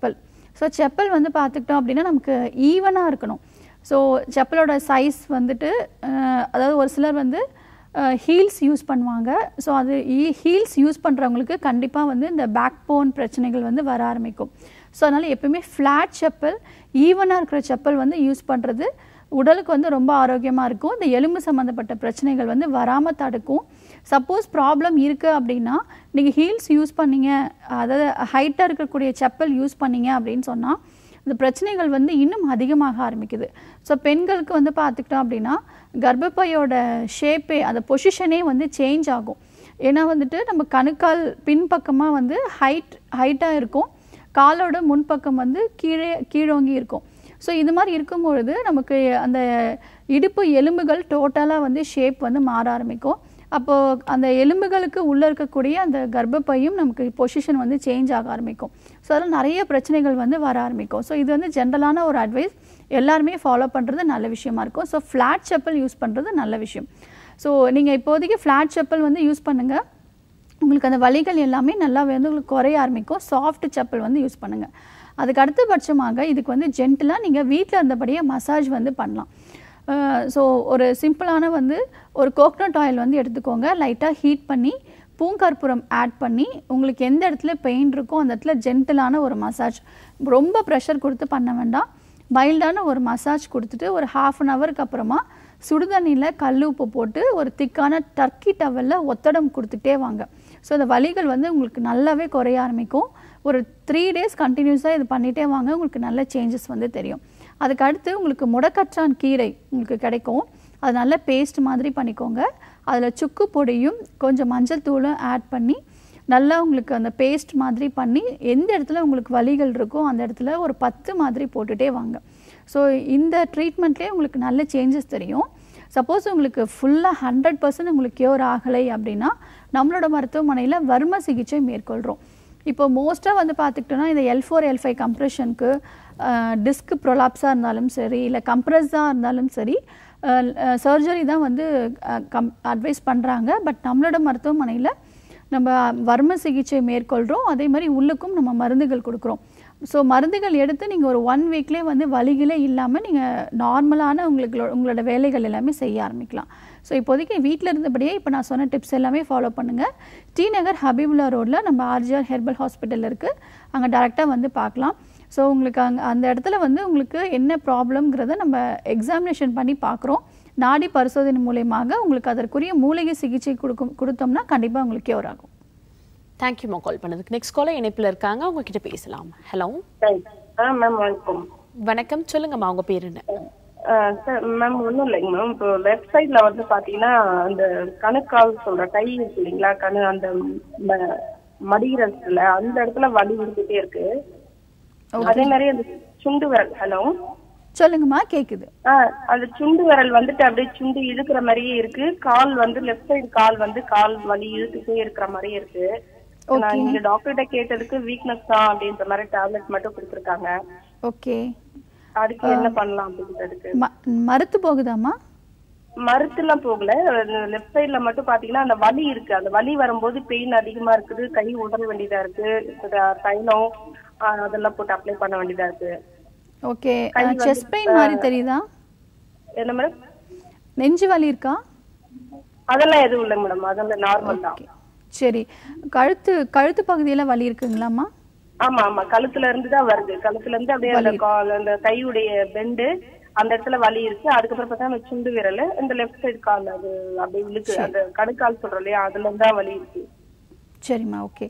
ஸோ செப்பல் வந்து பார்த்துக்கிட்டோம் அப்படின்னா நமக்கு ஈவனாக இருக்கணும். ஸோ செப்பலோட சைஸ் வந்துட்டு அதாவது ஒரு சிலர் வந்து ஹீல்ஸ் யூஸ் பண்ணுவாங்க. ஸோ அது ஹீல்ஸ் யூஸ் பண்ணுறவங்களுக்கு கண்டிப்பாக வந்து இந்த பேக் போன் பிரச்சனைகள் வந்து வர ஆரம்பிக்கும். ஸோ அதனால் எப்பவுமே ஃப்ளாட் செப்பல், ஈவனாக இருக்கிற செப்பல் வந்து யூஸ் பண்ணுறது உடலுக்கு வந்து ரொம்ப ஆரோக்கியமாக இருக்கும். இந்த எலும்பு சம்மந்தப்பட்ட பிரச்சனைகள் வந்து வராமல் தடுக்கும். சப்போஸ் ப்ராப்ளம் இருக்குது அப்படின்னா நீங்கள் ஹீல்ஸ் யூஸ் பண்ணீங்க, அதாவது ஹைட்டாக இருக்கக்கூடிய செப்பல் யூஸ் பண்ணீங்க அப்படின்னு சொன்னால் இந்த பிரச்சனைகள் வந்து இன்னும் அதிகமாக ஆரம்பிக்குது. ஸோ பெண்களுக்கு வந்து பார்த்துக்கிட்டோம் அப்படின்னா கர்ப்பப்பையோட ஷேப்பே, அந்த பொசிஷனே வந்து சேஞ்ச் ஆகும். ஏன்னா வந்துட்டு நம்ம கணுக்கால் பின்பக்கமாக வந்து ஹைட்டாக இருக்கும், காலோட முன்பக்கம் வந்து கீழோங்கி இருக்கும். ஸோ இது மாதிரி இருக்கும்பொழுது நமக்கு அந்த இடுப்பு எலும்புகள் டோட்டலாக வந்து ஷேப் வந்து மாற ஆரம்பிக்கும். அப்போது அந்த எலும்புகளுக்கு உள்ளே இருக்கக்கூடிய அந்த கர்ப்பப்பையும் நமக்கு பொசிஷன் வந்து சேஞ்ச் ஆக ஆரம்பிக்கும். ஸோ அதில் நிறைய பிரச்சனைகள் வந்து வர ஆரம்பிக்கும். ஸோ இது வந்து ஜென்ரலான ஒரு அட்வைஸ், எல்லாருமே ஃபாலோ பண்ணுறது நல்ல விஷயமா இருக்கும். ஸோ ஃப்ளாட் செப்பல் யூஸ் பண்ணுறது நல்ல விஷயம். ஸோ நீங்கள் இப்போதைக்கு ஃப்ளாட் செப்பல் வந்து யூஸ் பண்ணுங்கள், உங்களுக்கு அந்த வலிகள் எல்லாமே நல்லா வந்து உங்களுக்கு குறைய ஆரம்பிக்கும். சாஃப்ட் செப்பல் வந்து யூஸ் பண்ணுங்கள். அதுக்கு அடுத்தபட்சமாக இதுக்கு வந்து ஜென்டிலாக நீங்கள் வீட்டில் இருந்தபடியே மசாஜ் வந்து பண்ணலாம். ஸோ ஒரு சிம்பிளான வந்து ஒரு கோகனட் ஆயில் வந்து எடுத்துக்கோங்க, லைட்டாக ஹீட் பண்ணி பூங்கற்பூரம் ஆட் பண்ணி உங்களுக்கு எந்த இடத்துல பெயின் இருக்கோ அந்த இடத்துல ஜென்டிலான ஒரு மசாஜ், ரொம்ப ப்ரெஷர் கொடுத்து பண்ண வேண்டாம், மைல்டான ஒரு மசாஜ் கொடுத்துட்டு ஒரு 1/2 அன் ஹவருக்கு அப்புறமா சுடுதண்ணியில் கல் உப்பு போட்டு ஒரு திக்கான டர்க்கி டவலில் ஒத்தடம் கொடுத்துட்டே வாங்க. ஸோ அந்த வலிகள் வந்து உங்களுக்கு நல்லாவே குறைய ஆரம்பிக்கும். ஒரு 3 டேஸ் கண்டினியூஸாக இது பண்ணிகிட்டே வாங்க, உங்களுக்கு நல்ல சேஞ்சஸ் வந்து தெரியும். அதுக்கு அடுத்து உங்களுக்கு முடக்கற்றான் கீரை உங்களுக்கு கிடைக்கும், அது நல்ல பேஸ்ட் மாதிரி பண்ணிக்கோங்க. அதில் சுக்கு பொடியும் கொஞ்சம் மஞ்சள் தூளும் ஆட் பண்ணி நல்லா உங்களுக்கு அந்த பேஸ்ட் மாதிரி பண்ணி எந்த இடத்துல உங்களுக்கு வலிகள் இருக்கோ அந்த இடத்துல ஒரு 10 மாதிரி போட்டுகிட்டே வாங்க. ஸோ இந்த ட்ரீட்மெண்ட்லேயே உங்களுக்கு நல்ல சேஞ்சஸ் தெரியும். சப்போஸ் உங்களுக்கு ஃபுல்லாக 100% உங்களுக்கு க்யூர் ஆகலை அப்படின்னா நம்மளோட மருத்துவமனையில் வர்ம சிகிச்சை மேற்கொள்கிறோம். இப்போ மோஸ்ட்டாக வந்து பார்த்துக்கிட்டோன்னா இந்த L4 L5 கம்ப்ரெஷனுக்கு டிஸ்க் ப்ரொலாப்ஸாக இருந்தாலும் சரி, இல்லை கம்ப்ரெஸ்ஸாக இருந்தாலும் சரி, சர்ஜரி தான் வந்து அட்வைஸ் பண்ணுறாங்க. பட் நம்மளோட மருத்துவமனையில் நம்ம வர்ம சிகிச்சை மேற்கொள்கிறோம். அதே மாதிரி உள்ளுக்கும் நம்ம மருந்துகள் கொடுக்குறோம். ஸோ மருந்துகள் எடுத்து நீங்கள் ஒரு 1 வீக்லேயே வந்து வலிகளே இல்லாமல் நீங்கள் நார்மலான உங்களோட வேலைகள் எல்லாமே செய்ய ஆரம்பிக்கலாம். ஸோ இப்போதைக்கு வீட்டில் இருந்தபடியே இப்போ நான் சொன்ன டிப்ஸ் எல்லாமே ஃபாலோ பண்ணுங்கள். டி நகர் ஹபீபுல்லா ரோடில் நம்ம RGR ஹெர்பல் ஹாஸ்பிட்டல் இருக்குது, அங்கே டேரெக்டாக வந்து பார்க்கலாம். ஸோ உங்களுக்கு அந்த இடத்துல வந்து உங்களுக்கு என்ன ப்ராப்ளம்ங்கிறத நம்ம எக்ஸாமினேஷன் பண்ணி பார்க்குறோம். நாடி பரிசோதனை மூலயமாக உங்களுக்கு அதற்குரிய மூலிகை சிகிச்சை கொடுத்தோம்னா கண்டிப்பாக உங்களுக்கு கியூர் ஆகும். தேங்க்யூமா கால் பண்ணதுக்கு. நெக்ஸ்ட் காலர் இணைப்பில் இருக்காங்க, அவங்க கிட்ட பேசலாம். ஹலோ மேம் வணக்கம். வணக்கம், சொல்லுங்கம்மா உங்க பேர் என்ன? சார் மேம் ஒன்றும் இல்லைங்க மேம், இப்போ லெஃப்ட் சைடில் வந்து பார்த்தீங்கன்னா அந்த கணுக்கால் சொல்கிற கை இருக்கு இல்லைங்களா, அந்த மடிகிறதுல அந்த இடத்துல வலி இருந்துகிட்டே இருக்கு. அதே மாதிரி அந்த சுண்டு விரல், ஹலோ சொல்லுங்கம்மா கேக்குது. அந்த சுண்டு விரல் வந்துட்டு அப்படியே சுண்டு இழுக்கிற மாதிரியே இருக்கு. கால் வந்து லெஃப்ட் சைடு கால் வலி இழுத்துட்டே இருக்கிற மாதிரியே இருக்கு. நான் இங்க டாக்டர்கிட்ட கேட்டதுக்கு வீக்னஸ் தான் அப்படின்ற மாதிரி டேப்லெட் மட்டும் கொடுத்துருக்காங்க. ஓகே, அதுக்கு என்ன பண்ணலாம் அப்படின்றதுக்கு. மருத்து போகுதாமா? மருத்துலாம் போகல, லெஃப்ட் சைட்ல மட்டும் பாத்தீங்கன்னா அந்த வலி இருக்கு. அந்த வலி வரும்போது பெயின் அதிகமா இருக்குது, கை உடல் வேண்டியதா இருக்கு, தைலம் அதெல்லாம் போட்டு அப்ளை பண்ண வேண்டியதா இருக்கு. ஓகே, செஸ்ட் பெயின் மாதிரி தெரியுதா? என்ன மேடம்? நெஞ்சு வலி இருக்கா? அதெல்லாம் எதுவும் இல்லை மேடம், அதெல்லாம் நார்மல் தான். சரி, கழுத்து பகுதியில வலி இருக்குங்களாமா? ஆமா ஆமா, கழுத்துல இருந்து தான் வருது. கழுத்துல இருந்து அப்படியே அந்த கையுடைய பெண்டு அந்த இடத்துல வலி இருக்கு. அதுக்கப்புறம் பார்த்தா அந்த சுண்டு விரல், இந்த லெஃப்ட் சைடு கால் அது அப்படியே இழுக்கு, அந்த கணுக்கால் சொல்றோம் இல்லையா, அதுல இருந்து தான் வலி இருக்கு. சரிம்மா, ஓகே.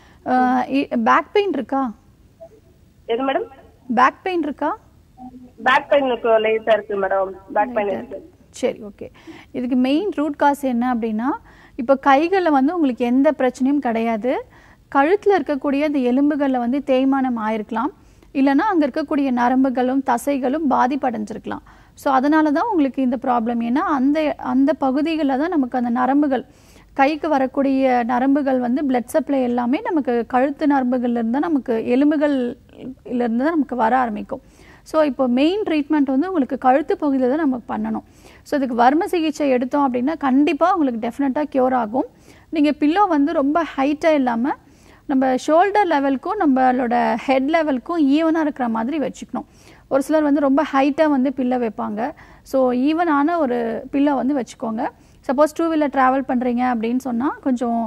பேக் பெயின் இருக்கா? எது மேடம்? பேக் பெயின் இருக்கா? பேக் பெயின் லேசா இருக்கு மேடம், பேக் பெயின் இருக்கு. சரி, ஓகே. இதுக்கு மெயின் ரூட் காஸ் என்ன அப்படின்னா, இப்போ கைகளில் வந்து உங்களுக்கு எந்த பிரச்சனையும் கிடையாது. கழுத்தில் இருக்கக்கூடிய அந்த எலும்புகளில் வந்து தேய்மானம் ஆயிருக்கலாம், இல்லைனா அங்கே இருக்கக்கூடிய நரம்புகளும் தசைகளும் பாதிப்படைஞ்சிருக்கலாம். ஸோ அதனால தான் உங்களுக்கு இந்த ப்ராப்ளம். ஏன்னா அந்த பகுதிகளில் தான் நமக்கு அந்த நரம்புகள், கைக்கு வரக்கூடிய நரம்புகள் வந்து பிளட் சப்ளை எல்லாமே நமக்கு கழுத்து நரம்புகள்லேருந்து தான், நமக்கு எலும்புகள்லேருந்து தான் நமக்கு வர ஆரம்பிக்கும். ஸோ இப்போ மெயின் ட்ரீட்மெண்ட் வந்து உங்களுக்கு கழுத்து பகுதியில் தான் நம்ம பண்ணணும். ஸோ இதுக்கு வர்ம சிகிச்சை எடுத்தோம் அப்படின்னா கண்டிப்பாக உங்களுக்கு டெஃபினட்டாக க்யூர் ஆகும். நீங்கள் பில்லோ வந்து ரொம்ப ஹைட்டாக இல்லாமல் நம்ம ஷோல்டர் லெவலுக்கும் நம்மளோட ஹெட் லெவலுக்கும் ஈவனாக இருக்கிற மாதிரி வச்சுக்கணும். ஒரு சிலர் வந்து ரொம்ப ஹைட்டாக வந்து பில்லை வைப்பாங்க. ஸோ ஈவனான ஒரு பில்லை வந்து வச்சுக்கோங்க. சப்போஸ் 2 வீலர் ட்ராவல் பண்ணுறீங்க அப்படின்னு சொன்னால் கொஞ்சம்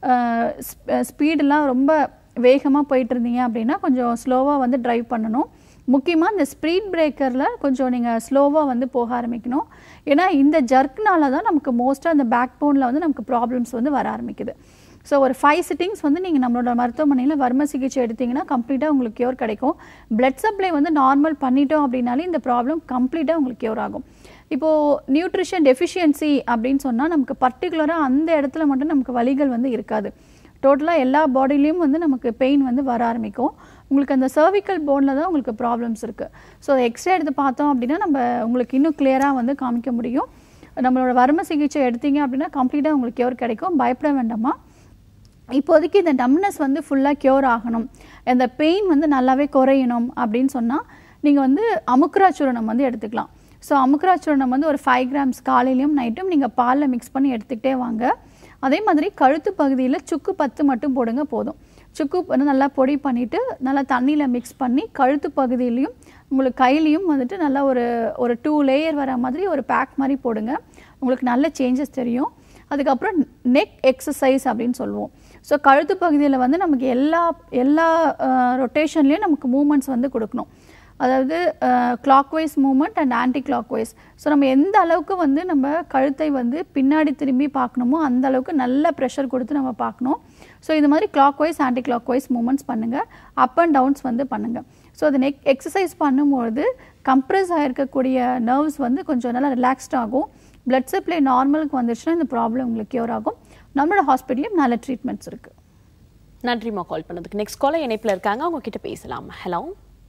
ஸ்பீடெலாம் ரொம்ப வேகமாக போயிட்டு இருந்தீங்க அப்படின்னா கொஞ்சம் ஸ்லோவாக வந்து ட்ரைவ் பண்ணணும். முக்கியமாக இந்த ஸ்பீட் பிரேக்கரில் கொஞ்சம் நீங்கள் ஸ்லோவாக வந்து போக ஆரம்பிக்கணும். ஏன்னா இந்த ஜர்க்னால தான் நமக்கு மோஸ்ட்டாக அந்த பேக் போனில் வந்து நமக்கு ப்ராப்ளம்ஸ் வந்து வர ஆரம்பிக்குது. ஸோ ஒரு 5 சிட்டிங்ஸ் வந்து நீங்கள் நம்மளோட மருத்துவமனையில் வர்ம சிகிச்சை எடுத்திங்கன்னா கம்ப்ளீட்டாக உங்களுக்கு கியூர் கிடைக்கும். பிளட் சப்ளை வந்து நார்மல் பண்ணிட்டோம் அப்படின்னாலே இந்த ப்ராப்ளம் கம்ப்ளீட்டாக உங்களுக்கு கியூர் ஆகும். இப்போது நியூட்ரிஷன் டெஃபிஷியன்சி அப்படின்னு சொன்னால் நமக்கு பர்டிகுலராக அந்த இடத்துல மட்டும் நமக்கு வலிகள் வந்து இருக்காது. டோட்டலாக எல்லா பாடியிலையும் வந்து நமக்கு பெயின் வந்து வர ஆரம்பிக்கும். உங்களுக்கு அந்த சர்விக்கல் போனில் தான் உங்களுக்கு ப்ராப்ளம்ஸ் இருக்குது. ஸோ எக்ஸ்ரே எடுத்து பார்த்தோம் அப்படின்னா நம்ம உங்களுக்கு இன்னும் கிளியராக வந்து காமிக்க முடியும். நம்மளோட வர்ம சிகிச்சை எடுத்தீங்க அப்படின்னா கம்ப்ளீட்டாக உங்களுக்கு கியூர் கிடைக்கும். பயப்பட வேண்டாமா. இப்போதைக்கு இந்த டம்னஸ் வந்து ஃபுல்லாக கியூர் ஆகணும், இந்த பெயின் வந்து நல்லாவே குறையணும் அப்படின்னு சொன்னால் நீங்கள் வந்து அமுக்குரா சூரணம் வந்து எடுத்துக்கலாம். ஸோ அமுக்குரா சூரணம் வந்து ஒரு 5 கிராம்ஸ் காலையிலையும் நைட்டும் நீங்கள் பாலில் மிக்ஸ் பண்ணி எடுத்துக்கிட்டே வாங்க. அதே மாதிரி கழுத்து பகுதியில் சுக்கு 10 மட்டும் போடுங்க போதும். சுக்கு வந்து நல்லா பொடி பண்ணிவிட்டு நல்லா தண்ணியில் மிக்ஸ் பண்ணி கழுத்து பகுதியிலையும் உங்களுக்கு கையிலையும் வந்துட்டு நல்லா ஒரு 2 லேயர் வர மாதிரி ஒரு பேக் மாதிரி போடுங்க. உங்களுக்கு நல்ல சேஞ்சஸ் தெரியும். அதுக்கப்புறம் நெக் எக்ஸசைஸ் அப்படின்னு சொல்லுவோம். ஸோ கழுத்து பகுதியில் வந்து நமக்கு எல்லா ரொட்டேஷன்லேயும் நமக்கு மூமெண்ட்ஸ் வந்து கொடுக்கணும். அதாவது clockwise movement and anti clockwise. So நம்ம எந்த அளவுக்கு வந்து நம்ம கழுத்தை வந்து பின்னாடி திரும்பி பார்க்கணுமோ அந்த அளவுக்கு நல்ல ப்ரெஷர் கொடுத்து நம்ம பார்க்கணும். ஸோ இது மாதிரி கிளாக்வைஸ் ஆன்டி கிளாக்வைஸ் மூமெண்ட்ஸ் பண்ணுங்கள். அப் அண்ட் டவுன்ஸ் வந்து பண்ணுங்கள். ஸோ அது நெக் எக்ஸசைஸ் பண்ணும்போது கம்ப்ரெஸ் ஆகிருக்கக்கூடிய நர்வ்ஸ் வந்து கொஞ்சம் நல்லா ரிலாக்ஸ்ட் ஆகும். பிளட் சப்ளை நார்மலுக்கு வந்துச்சுன்னா இந்த ப்ராப்ளம் உங்களுக்கு கியூர் ஆகும். நம்மளோட ஹாஸ்பிட்டலையும் நல்ல ட்ரீட்மெண்ட்ஸ் இருக்குது. நன்றிம்மா கால் பண்ணதுக்கு. நெக்ஸ்ட் காலர் இணைப்பில் இருக்காங்க, அவங்க கிட்ட பேசலாம். Hello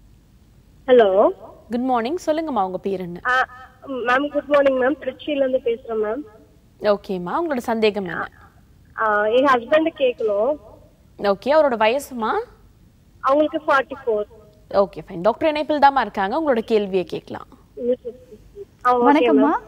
hello, good morning. சொல்லுங்கம்மா, உங்க பேர் என்ன? Ma'am good morning ma'am. திருச்சியில இருந்து பேசுறேன் மேம். ஓகேம்மா, உங்களோட சந்தேகம் என்ன? என் ஹஸ்பண்ட் கேட்கணும். ஓகே, அவரோட வயசுமா? அவங்களுக்கு 44. Okay fine. டாக்டர் இணைப்பில் தாம்மா இருக்காங்க, உங்களோட கேள்வியை கேட்கலாம். வணக்கம்மா.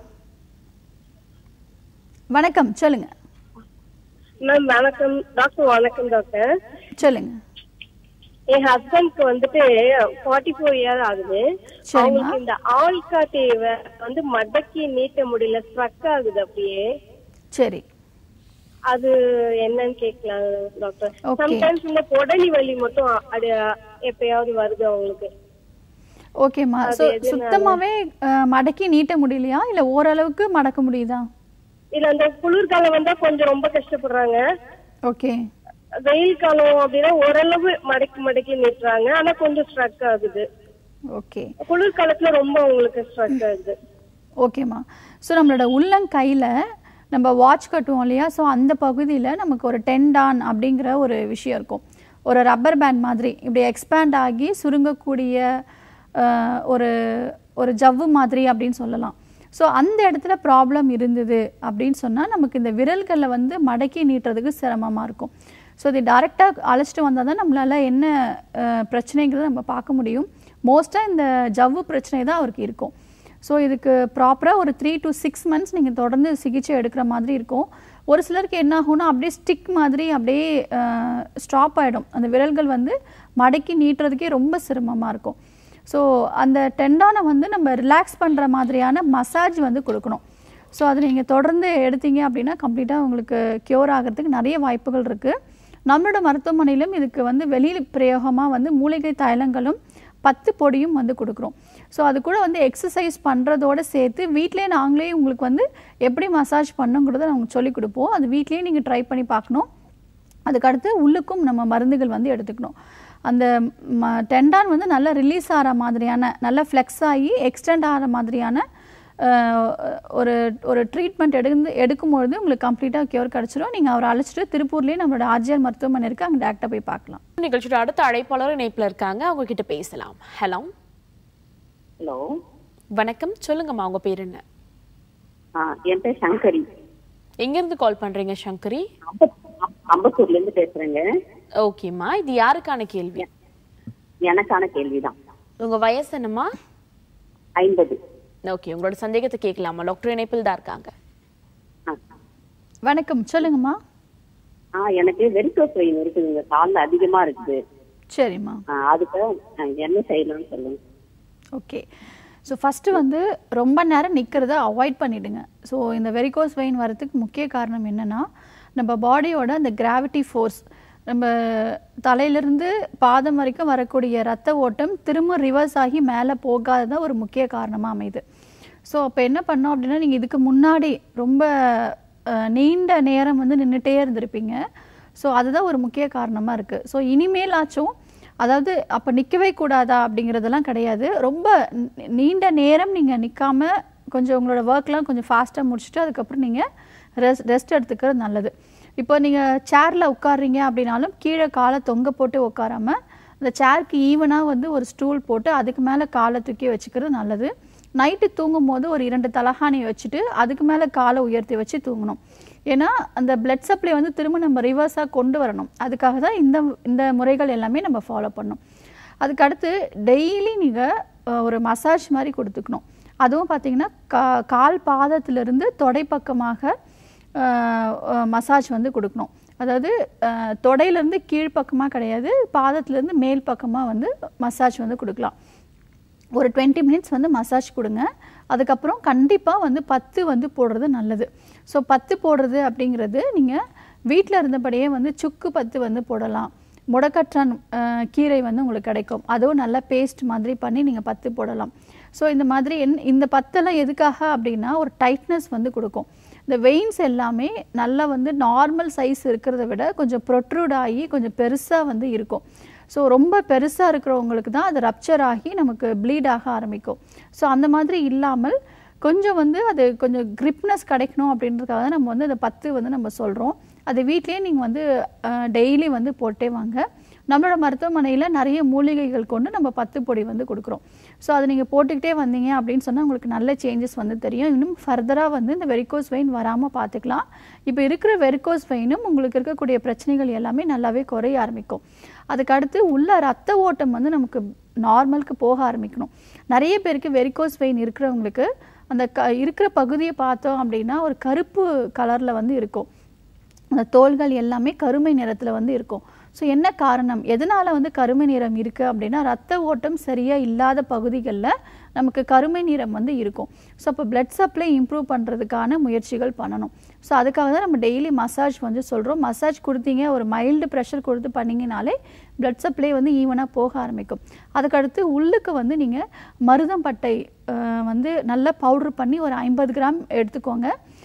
வணக்கம், சொல்லுங்க மேம். வணக்கம் டாக்டர். வணக்கம் டாக்டர், சொல்லுங்க. என் ஹஸ்பண்ட்க்கு வந்துட்டு 44 இயர் ஆகுது. அவங்களுக்கு இந்த ஆள்காட்டி வந்து மடக்கி நீட்ட முடியல, ஸ்ட்ரக் ஆகுது அப்படியே. சரி, அது என்னன்னு கேட்கலாம் டாக்டர். சம்டைம்ஸ் இந்த பொடலி வலி மட்டும் எப்பயாவது வருது அவங்களுக்கு. ஓகேம்மா. சுத்தமாவே மடக்கி நீட்ட முடியலையா இல்ல ஓரளவுக்கு மடக்க முடியுதா? இல்ல, அந்த குளிர்காலம் வந்தா கொஞ்சம் ரொம்ப கஷ்டப்படுறாங்க. ஓகே. வெயில் காலம் அப்படின்னா ஓரளவு மடக்கி நீட்டுறாங்க, ஆனா கொஞ்சம் ஸ்ட்ரக் ஆகுது. ஓகே. குளிர்காலத்துல ரொம்ப உங்களுக்கு ஸ்ட்ரக் ஆகுது. ஓகேம்மா. ஸோ நம்மளோட உள்ளங்கையில் நம்ம வாட்ச் கட்டுவோம் இல்லையா, ஸோ அந்த பகுதியில் நமக்கு ஒரு டெண்டான் அப்படிங்கிற ஒரு விஷயம் இருக்கும். ஒரு ரப்பர் பேண்ட் மாதிரி இப்படி எக்ஸ்பேண்ட் ஆகி சுருங்கக்கூடிய ஒரு ஜவ்வு மாதிரி அப்படின்னு சொல்லலாம். ஸோ அந்த இடத்துல ப்ராப்ளம் இருந்தது அப்படின்னு சொன்னால் நமக்கு இந்த விரல்களில் வந்து மடக்கி நீட்டுறதுக்கு சிரமமாக இருக்கும். ஸோ இது டைரெக்டாக அழைச்சிட்டு வந்தால் தான் நம்மளால் என்ன பிரச்சனைங்கிறத நம்ம பார்க்க முடியும். மோஸ்ட்டாக இந்த ஜவ்வு பிரச்சனை தான் அவருக்கு இருக்கும். ஸோ இதுக்கு ப்ராப்பராக ஒரு 3 to 6 months நீங்கள் தொடர்ந்து சிகிச்சை எடுக்கிற மாதிரி இருக்கும். ஒரு சிலருக்கு என்ன ஆகும்னா அப்படியே ஸ்டிக் மாதிரி அப்படியே ஸ்டாப் ஆகிடும். அந்த விரல்கள் வந்து மடக்கி நீட்டுறதுக்கே ரொம்ப சிரமமாக இருக்கும். ஸோ அந்த டெண்டானை வந்து நம்ம ரிலாக்ஸ் பண்ணுற மாதிரியான மசாஜ் வந்து கொடுக்கணும். ஸோ அதை நீங்கள் தொடர்ந்து எடுத்தீங்க அப்படின்னா கம்ப்ளீட்டாக உங்களுக்கு க்யூர் ஆகிறதுக்கு நிறைய வாய்ப்புகள் இருக்குது. நம்மளோட மருத்துவமனையிலும் இதுக்கு வந்து வெளியில் பிரயோகமாக வந்து மூலிகை தைலங்களும் 10 பொடியும் வந்து கொடுக்குறோம். ஸோ அது கூட வந்து எக்ஸசைஸ் பண்ணுறதோடு சேர்த்து வீட்டிலே நாங்களே உங்களுக்கு வந்து எப்படி மசாஜ் பண்ணுங்கிறத நாங்கள் சொல்லிக் கொடுப்போம். அது வீட்லேயே நீங்கள் ட்ரை பண்ணி பார்க்கணும். அதுக்கடுத்து உள்ளுக்கும் நம்ம மருந்துகள் வந்து எடுத்துக்கணும். அந்த டெண்டான் வந்து நல்லா ரிலீஸ் ஆகிற மாதிரியான, நல்லா ஃப்ளெக்ஸ் ஆகி எக்ஸ்டெண்ட் ஆகிற மாதிரியான ஒரு ட்ரீட்மெண்ட் எடுக்கும்பொழுது உங்களுக்கு கம்ப்ளீட்டாக கியூர் கிடச்சிடும். நீங்கள் அவரை அழைச்சிட்டு திருப்பூர்லேயே நம்மளோட ஆர்ஜிஆர் மருத்துவமனை இருக்குது, அங்கே டேரக்டாக போய் பார்க்கலாம். நிகழ்ச்சியோட அடுத்த அழைப்பாளர் இணைப்பில் இருக்காங்க, அவங்க கிட்ட பேசலாம். ஹலோ ஹலோ, வணக்கம். சொல்லுங்கம்மா, உங்க பேர் என்ன? என் பேர் சங்கரி. எங்கேருந்து கால் பண்ணுறீங்க சங்கரி? அம்பத்தூர்லேருந்து பேசுகிறேங்க. ஓகேம்மா, இது யாருக்கான கேள்வி? எனக்கான கேள்விதான். உங்கள் வயசு என்னம்மா? 50. ஓகே, உங்களோட சந்தேகத்தை கேட்கலாமா? டாக்டர் இணைப்பில் தான் இருக்காங்க. வணக்கம், சொல்லுங்கம்மா. எனக்கு வெரிகோஸ் வெயின் இருக்குதுங்க, கால்ல அதிகமா இருக்குது. சரிம்மா. அதுக்கு என்ன செய்யலாம்னு சொல்லுங்க. ஓகே. ஸோ ஃபஸ்ட்டு வந்து ரொம்ப நேரம் நிற்கிறத அவாய்ட் பண்ணிவிடுங்க. ஸோ இந்த வெரிகோஸ் வெயின் வரதுக்கு முக்கிய காரணம் என்னென்னா, நம்ம பாடியோட அந்த கிராவிட்டி ஃபோர்ஸ், நம்ம தலையிலிருந்து பாதம் வரைக்கும் வரக்கூடிய ரத்த ஓட்டம் திரும்ப ரிவர்ஸ் ஆகி மேலே போகாததான் ஒரு முக்கிய காரணமாக அமையுது. ஸோ அப்போ என்ன பண்ணோம் அப்படின்னா, நீங்கள் இதுக்கு முன்னாடி ரொம்ப நீண்ட நேரம் வந்து நின்றுட்டே இருந்திருப்பீங்க. ஸோ அதுதான் ஒரு முக்கிய காரணமாக இருக்குது. ஸோ இனிமேலாச்சும், அதாவது அப்போ நிற்கவே கூடாதா அப்படிங்கிறதெல்லாம் கிடையாது. ரொம்ப நீண்ட நேரம் நீங்கள் நிற்காம கொஞ்சம் உங்களோட ஒர்க்லாம் கொஞ்சம் ஃபாஸ்ட்டாக முடிச்சுட்டு அதுக்கப்புறம் நீங்கள் ரெஸ்ட் எடுத்துக்கிறது நல்லது. இப்போ நீங்கள் சேரில் உட்காடுறீங்க அப்படின்னாலும் கீழே காலை தொங்க போட்டு உட்காராம அந்த சேருக்கு ஈவனாக வந்து ஒரு ஸ்டூல் போட்டு அதுக்கு மேலே காலை தூக்கி வச்சுக்கிறது நல்லது. நைட்டு தூங்கும் போது ஒரு 2 தலகாணியை வச்சுட்டு அதுக்கு மேலே காலை உயர்த்தி வச்சு தூங்கணும். ஏன்னா அந்த பிளட் சப்ளை வந்து திரும்ப நம்ம ரிவர்ஸாக கொண்டு வரணும். அதுக்காக தான் இந்த முறைகள் எல்லாமே நம்ம ஃபாலோ பண்ணணும். அதுக்கடுத்து டெய்லி நீங்கள் ஒரு மசாஜ் மாதிரி கொடுத்துக்கணும். அதுவும் பார்த்திங்கன்னா கால் பாதத்திலிருந்து தொடைப்பக்கமாக மசாஜ் வந்து கொடுக்கணும். அதாவது தொடையிலேருந்து கீழ்ப்பக்கமாக கிடையாது, பாதத்திலேருந்து மேல் பக்கமாக வந்து மசாஜ் வந்து கொடுக்கலாம். ஒரு 20 மினிட்ஸ் வந்து மசாஜ் கொடுங்க. அதுக்கப்புறம் கண்டிப்பாக வந்து 10 வந்து போடுறது நல்லது. ஸோ 10 போடுறது அப்படிங்கிறது நீங்கள் வீட்டில் இருந்தபடியே வந்து சுக்கு 10 வந்து போடலாம். முடக்கற்றான் கீரை வந்து உங்களுக்கு கிடைக்கும், அதுவும் நல்லா பேஸ்ட் மாதிரி பண்ணி நீங்கள் 10 போடலாம். ஸோ இந்த மாதிரி இந்த 10 எதுக்காக அப்படின்னா ஒரு டைட்னஸ் வந்து கொடுக்கும். இந்த வெயின்ஸ் எல்லாமே நல்லா வந்து நார்மல் சைஸ் இருக்கிறத விட கொஞ்சம் ப்ரொட்ரூட் ஆகி கொஞ்சம் பெருசாக வந்து இருக்கும். ஸோ ரொம்ப பெருசாக இருக்கிறவங்களுக்கு தான் அது ரப்சர் ஆகி நமக்கு ப்ளீட் ஆக ஆரம்பிக்கும். ஸோ அந்த மாதிரி இல்லாமல் கொஞ்சம் வந்து அது கொஞ்சம் கிரிப்னஸ் கிடைக்கணும் அப்படின்றதுக்காக தான் நம்ம வந்து அந்த 10 வந்து நம்ம சொல்கிறோம். அது வீட்லேயே நீங்கள் வந்து டெய்லி வந்து போட்டே வாங்க. நம்மளோட மருத்துவமனையில் நிறைய மூலிகைகள் கொண்டு நம்ம 10 பொடி வந்து கொடுக்குறோம். ஸோ அதை நீங்கள் போட்டுக்கிட்டே வந்தீங்க அப்படின்னு சொன்னால் உங்களுக்கு நல்ல சேஞ்சஸ் வந்து தெரியும். இன்னும் ஃபர்தராக வந்து இந்த வெரிகோஸ் வெயின் வராமல் பார்த்துக்கலாம். இப்போ இருக்கிற வெரிகோஸ் வெயினும் உங்களுக்கு இருக்கக்கூடிய பிரச்சனைகள் எல்லாமே நல்லாவே குறைய ஆரம்பிக்கும். அதுக்கடுத்து உள்ள ரத்த ஓட்டம் வந்து நமக்கு நார்மலுக்கு போக ஆரம்பிக்கணும். நிறைய பேருக்கு வெரிகோஸ் வெயின் இருக்கிறவங்களுக்கு அந்த இருக்கிற பகுதியை பார்த்தோம் அப்படின்னா ஒரு கருப்பு கலரில் வந்து இருக்கும். அந்த தோள்கள் எல்லாமே கருமை நிறத்தில் வந்து இருக்கும். ஸோ என்ன காரணம், எதனால் வந்து கருமை நிறம் இருக்குது அப்படின்னா, ரத்த ஓட்டம் சரியாக இல்லாத பகுதிகளில் நமக்கு கருமை நிறம் வந்து இருக்கும். ஸோ அப்போ பிளட் சப்ளை இம்ப்ரூவ் பண்ணுறதுக்கான முயற்சிகள் பண்ணணும். ஸோ அதுக்காக தான் நம்ம டெய்லி மசாஜ் வந்து சொல்கிறோம். மசாஜ் கொடுத்தீங்க, ஒரு மைல்டு ப்ரெஷர் கொடுத்து பண்ணிங்கனாலே பிளட் சப்ளை வந்து ஈவனாக போக ஆரம்பிக்கும். அதுக்கடுத்து உள்ளுக்கு வந்து நீங்கள் மருதம்பட்டை வந்து நல்லா பவுட்ரு பண்ணி ஒரு 50 கிராம் எடுத்துக்கோங்க.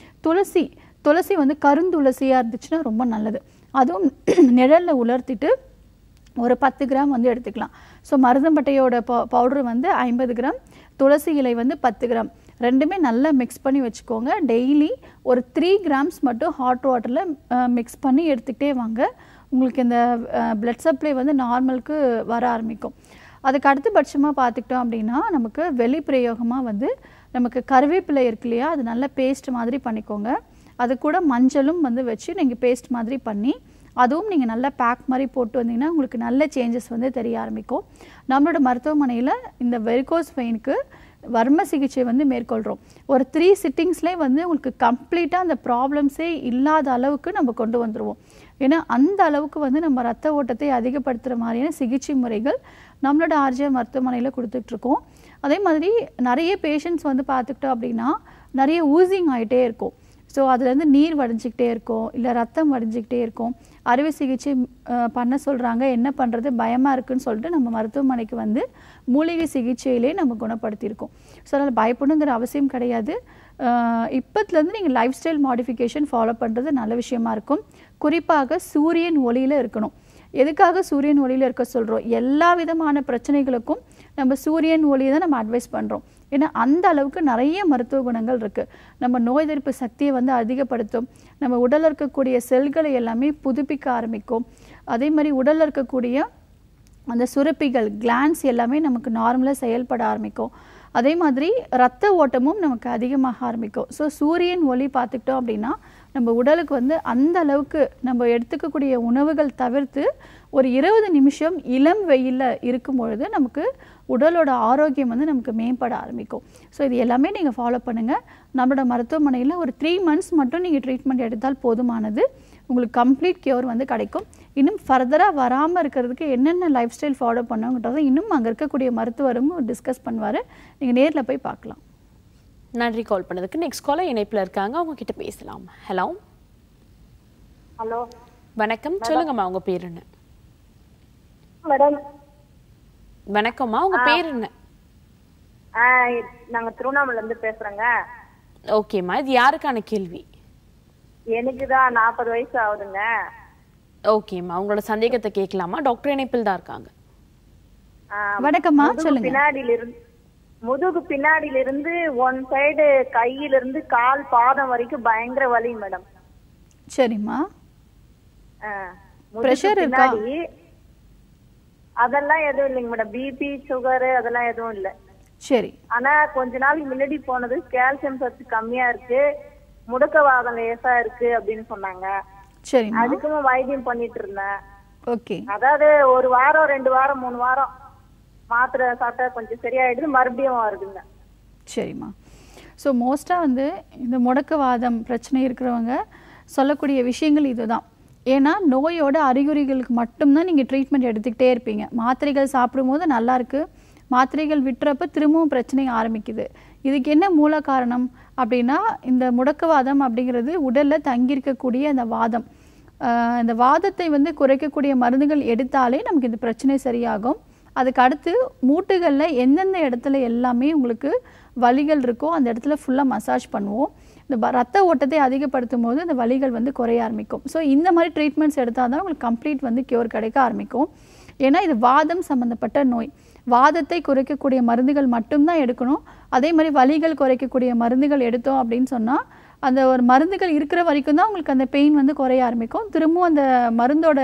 துளசி வந்து கருந்துளசியாக இருந்துச்சுன்னா ரொம்ப நல்லது. அதுவும் நிழலில் உலர்த்திட்டு ஒரு 10 கிராம் வந்து எடுத்துக்கலாம். ஸோ மருதம்பட்டையோட பவுட்ரு வந்து 50 கிராம், துளசி இலை வந்து 10 கிராம், ரெண்டுமே நல்லா மிக்ஸ் பண்ணி வச்சுக்கோங்க. டெய்லி ஒரு 3 கிராம்ஸ் மட்டும் ஹாட் வாட்டரில் மிக்ஸ் பண்ணி எடுத்துக்கிட்டே வாங்க. உங்களுக்கு இந்த பிளட் சப்ளை வந்து நார்மலுக்கு வர ஆரம்பிக்கும். அதுக்கு அடுத்தபட்சமாக பார்த்துக்கிட்டோம் அப்படின்னா, நமக்கு வெளிப்பிரயோகமாக வந்து நமக்கு கருவேப்பிலை இருக்கு இல்லையா, அது நல்லா பேஸ்ட் மாதிரி பண்ணிக்கோங்க. அது கூட மஞ்சளும் வந்து வச்சு நீங்கள் பேஸ்ட் மாதிரி பண்ணி அதுவும் நீங்கள் நல்லா பேக் மாதிரி போட்டு வந்தீங்கன்னா உங்களுக்கு நல்ல சேஞ்சஸ் வந்து தெரிய ஆரம்பிக்கும். நம்மளோட மருத்துவமனையில் இந்த வெரிகோஸ் வெயினுக்கு வர்ம சிகிச்சை வந்து மேற்கொள்கிறோம். ஒரு 3 சிட்டிங்ஸ்லேயே வந்து உங்களுக்கு கம்ப்ளீட்டாக அந்த ப்ராப்ளம்ஸே இல்லாத அளவுக்கு நம்ம கொண்டு வந்துடுவோம். ஏன்னா அந்த அளவுக்கு வந்து நம்ம ரத்த ஓட்டத்தை அதிகப்படுத்துகிற மாதிரியான சிகிச்சை முறைகள் நம்மளோட ஆர்ஜிஆர் மருத்துவமனையில் கொடுத்துட்ருக்கோம். அதே மாதிரி நிறைய பேஷண்ட்ஸ் வந்து பார்த்துக்கிட்டோம் அப்படின்னா நிறைய ஊசிங் ஆகிட்டே இருக்கும். ஸோ அதுலேருந்து நீர் வடிஞ்சிக்கிட்டே இருக்கும், இல்லை ரத்தம் வடிஞ்சிக்கிட்டே இருக்கும். அறுவை சிகிச்சை பண்ண சொல்கிறாங்க, என்ன பண்ணுறது, பயமாக இருக்குதுன்னு சொல்லிட்டு நம்ம மருத்துவமனைக்கு வந்து மூலிகை சிகிச்சையிலே நம்ம குணப்படுத்தியிருக்கோம். ஸோ அதனால் பயப்படணுங்கிற அவசியம் கிடையாது. இப்போத்துலேருந்து நீங்கள் லைஃப் ஸ்டைல் மாடிஃபிகேஷன் ஃபாலோ பண்ணுறது நல்ல விஷயமா இருக்கும். குறிப்பாக சூரியன் ஒளியில் இருக்கணும். எதுக்காக சூரியன் ஒளியில் இருக்க சொல்கிறோம், எல்லா விதமான பிரச்சனைகளுக்கும் நம்ம சூரியன் ஒளியை தான் நம்ம அட்வைஸ் பண்ணுறோம். ஏன்னா அந்த அளவுக்கு நிறைய மருத்துவ குணங்கள் இருக்குது. நம்ம நோய் எதிர்ப்பு சக்தியை வந்து அதிகப்படுத்தும், நம்ம உடலில் இருக்கக்கூடிய செல்களை எல்லாமே புதுப்பிக்க ஆரம்பிக்கும். அதே மாதிரி உடலில் இருக்கக்கூடிய அந்த சுரப்பிகள் கிளான்ஸ் எல்லாமே நமக்கு நார்மலாக செயல்பட ஆரம்பிக்கும். அதே மாதிரி ரத்த ஓட்டமும் நமக்கு அதிகமாக ஆரம்பிக்கும். ஸோ சூரியன் ஒளி பார்த்துக்கிட்டோம் அப்படின்னா நம்ம உடலுக்கு வந்து அந்த அளவுக்கு நம்ம எடுத்துக்கக்கூடிய உணவுகள் தவிர்த்து ஒரு 20 நிமிஷம் இளம் வெயிலில் இருக்கும் பொழுது நமக்கு உடலோட ஆரோக்கியம் வந்து நமக்கு மேம்பட ஆரம்பிக்கும். ஸோ இது எல்லாமே நீங்கள் ஃபாலோ பண்ணுங்கள். நம்மளோட மருத்துவமனையில் ஒரு 3 மந்த்ஸ் மட்டும் நீங்கள் ட்ரீட்மெண்ட் எடுத்தால் போதுமானது. உங்களுக்கு கம்ப்ளீட் கியூர் வந்து கிடைக்கும். இன்னும் ஃபர்தராக வராமல் இருக்கிறதுக்கு என்னென்ன லைஃப் ஸ்டைல் ஃபாலோ பண்ணுங்கிறத இன்னும் அங்கே இருக்கக்கூடிய மருத்துவரும் டிஸ்கஸ் பண்ணுவார். நீங்கள் நேரில் போய் பார்க்கலாம். நன்றி கால் பண்ணதுக்கு. நெக்ஸ்ட் காலர் இணைப்பில் இருக்காங்க, அவங்க கிட்ட பேசலாம். ஹலோ ஹலோ வணக்கம், சொல்லுங்கம்மா உங்க பேர் என்ன? மேடம் வணக்கம்மா, உங்க பேர் என்ன? நாங்க திருவண்ணாமலைல இருந்து பேசுறேங்க. ஓகேம்மா, இது யாருக்கான கேள்வி? எனக்கு தான் 40 வயசு ஆகுதுங்க. ஓகேம்மா, உங்களோட சந்தேகத்தை கேட்கலாமா? டாக்டர் இணைப்பில் தான் இருக்காங்க. வணக்கம்மா, சொல்லுங்க. முதுகு பின்னாடியில இருந்து ஒன் சைடு கையில இருந்து கால் பாதம் வரைக்கும் பயங்கர வலி மேடம். சரிம்மா. பிரஷர் இருக்கா? அதெல்லாம் எதுவும் இல்லைங்க மேடம். பிபி சுகர் அதெல்லாம் எதுவும் இல்ல. சரி. ஆனா கொஞ்ச நாளைக்கு முன்னாடி போனது கால்சியம் சத்து கம்மியா இருக்கு, முடக்கவாதம் லேசா இருக்கு அப்படின்னு சொன்னாங்க. சரி. அதுக்குமே வைத்தியம் பண்ணிட்டு இருந்தேன். ஓகே. அதாவது 1 வாரம் 2 வாரம் 3 வாரம் மாத்திரை சாப்பிட்டா கொஞ்சம் சரியாயிடுது, மறுபடியும் வருதுங்க. சரிம்மா. ஸோ மோஸ்ட்டாக வந்து இந்த முடக்கவாதம் பிரச்சனை இருக்கிறவங்க சொல்லக்கூடிய விஷயங்கள் இதுதான். ஏன்னா நோயோட அறிகுறிகளுக்கு மட்டும்தான் நீங்கள் ட்ரீட்மெண்ட் எடுத்துக்கிட்டே இருப்பீங்க. மாத்திரைகள் சாப்பிடும்போது நல்லாயிருக்கு, மாத்திரைகள் விட்டுறப்ப திரும்பவும் பிரச்சனை ஆரம்பிக்குது. இதுக்கு என்ன மூல காரணம் அப்படின்னா, இந்த முடக்கவாதம் அப்படிங்கிறது உடலில் தங்கியிருக்கக்கூடிய அந்த வாதம். இந்த வாதத்தை வந்து குறைக்கக்கூடிய மருந்துகள் எடுத்தாலே நமக்கு இந்த பிரச்சனை சரியாகும். அதுக்கு அடுத்து மூட்டுகளில் எந்தெந்த இடத்துல எல்லாமே உங்களுக்கு வலிகள் இருக்கோ அந்த இடத்துல ஃபுல்லாக மசாஜ் பண்ணுவோம். இந்த ரத்த ஓட்டத்தை அதிகப்படுத்தும் போது அந்த வலிகள் வந்து குறைய ஆரம்பிக்கும். ஸோ இந்த மாதிரி ட்ரீட்மெண்ட்ஸ் எடுத்தால் தான் உங்களுக்கு கம்ப்ளீட் வந்து கியூர் கிடைக்க ஆரம்பிக்கும். ஏன்னா இது வாதம் சம்மந்தப்பட்ட நோய். வாதத்தை குறைக்கக்கூடிய மருந்துகள் மட்டும்தான் எடுக்கணும். அதே மாதிரி வலிகள் குறைக்கக்கூடிய மருந்துகள் எடுத்தோம் அப்படின்னு சொன்னால் அந்த ஒரு மருந்துகள் இருக்கிற வரைக்கும் தான் உங்களுக்கு அந்த பெயின் வந்து குறைய ஆரம்பிக்கும். திரும்பவும் அந்த மருந்தோட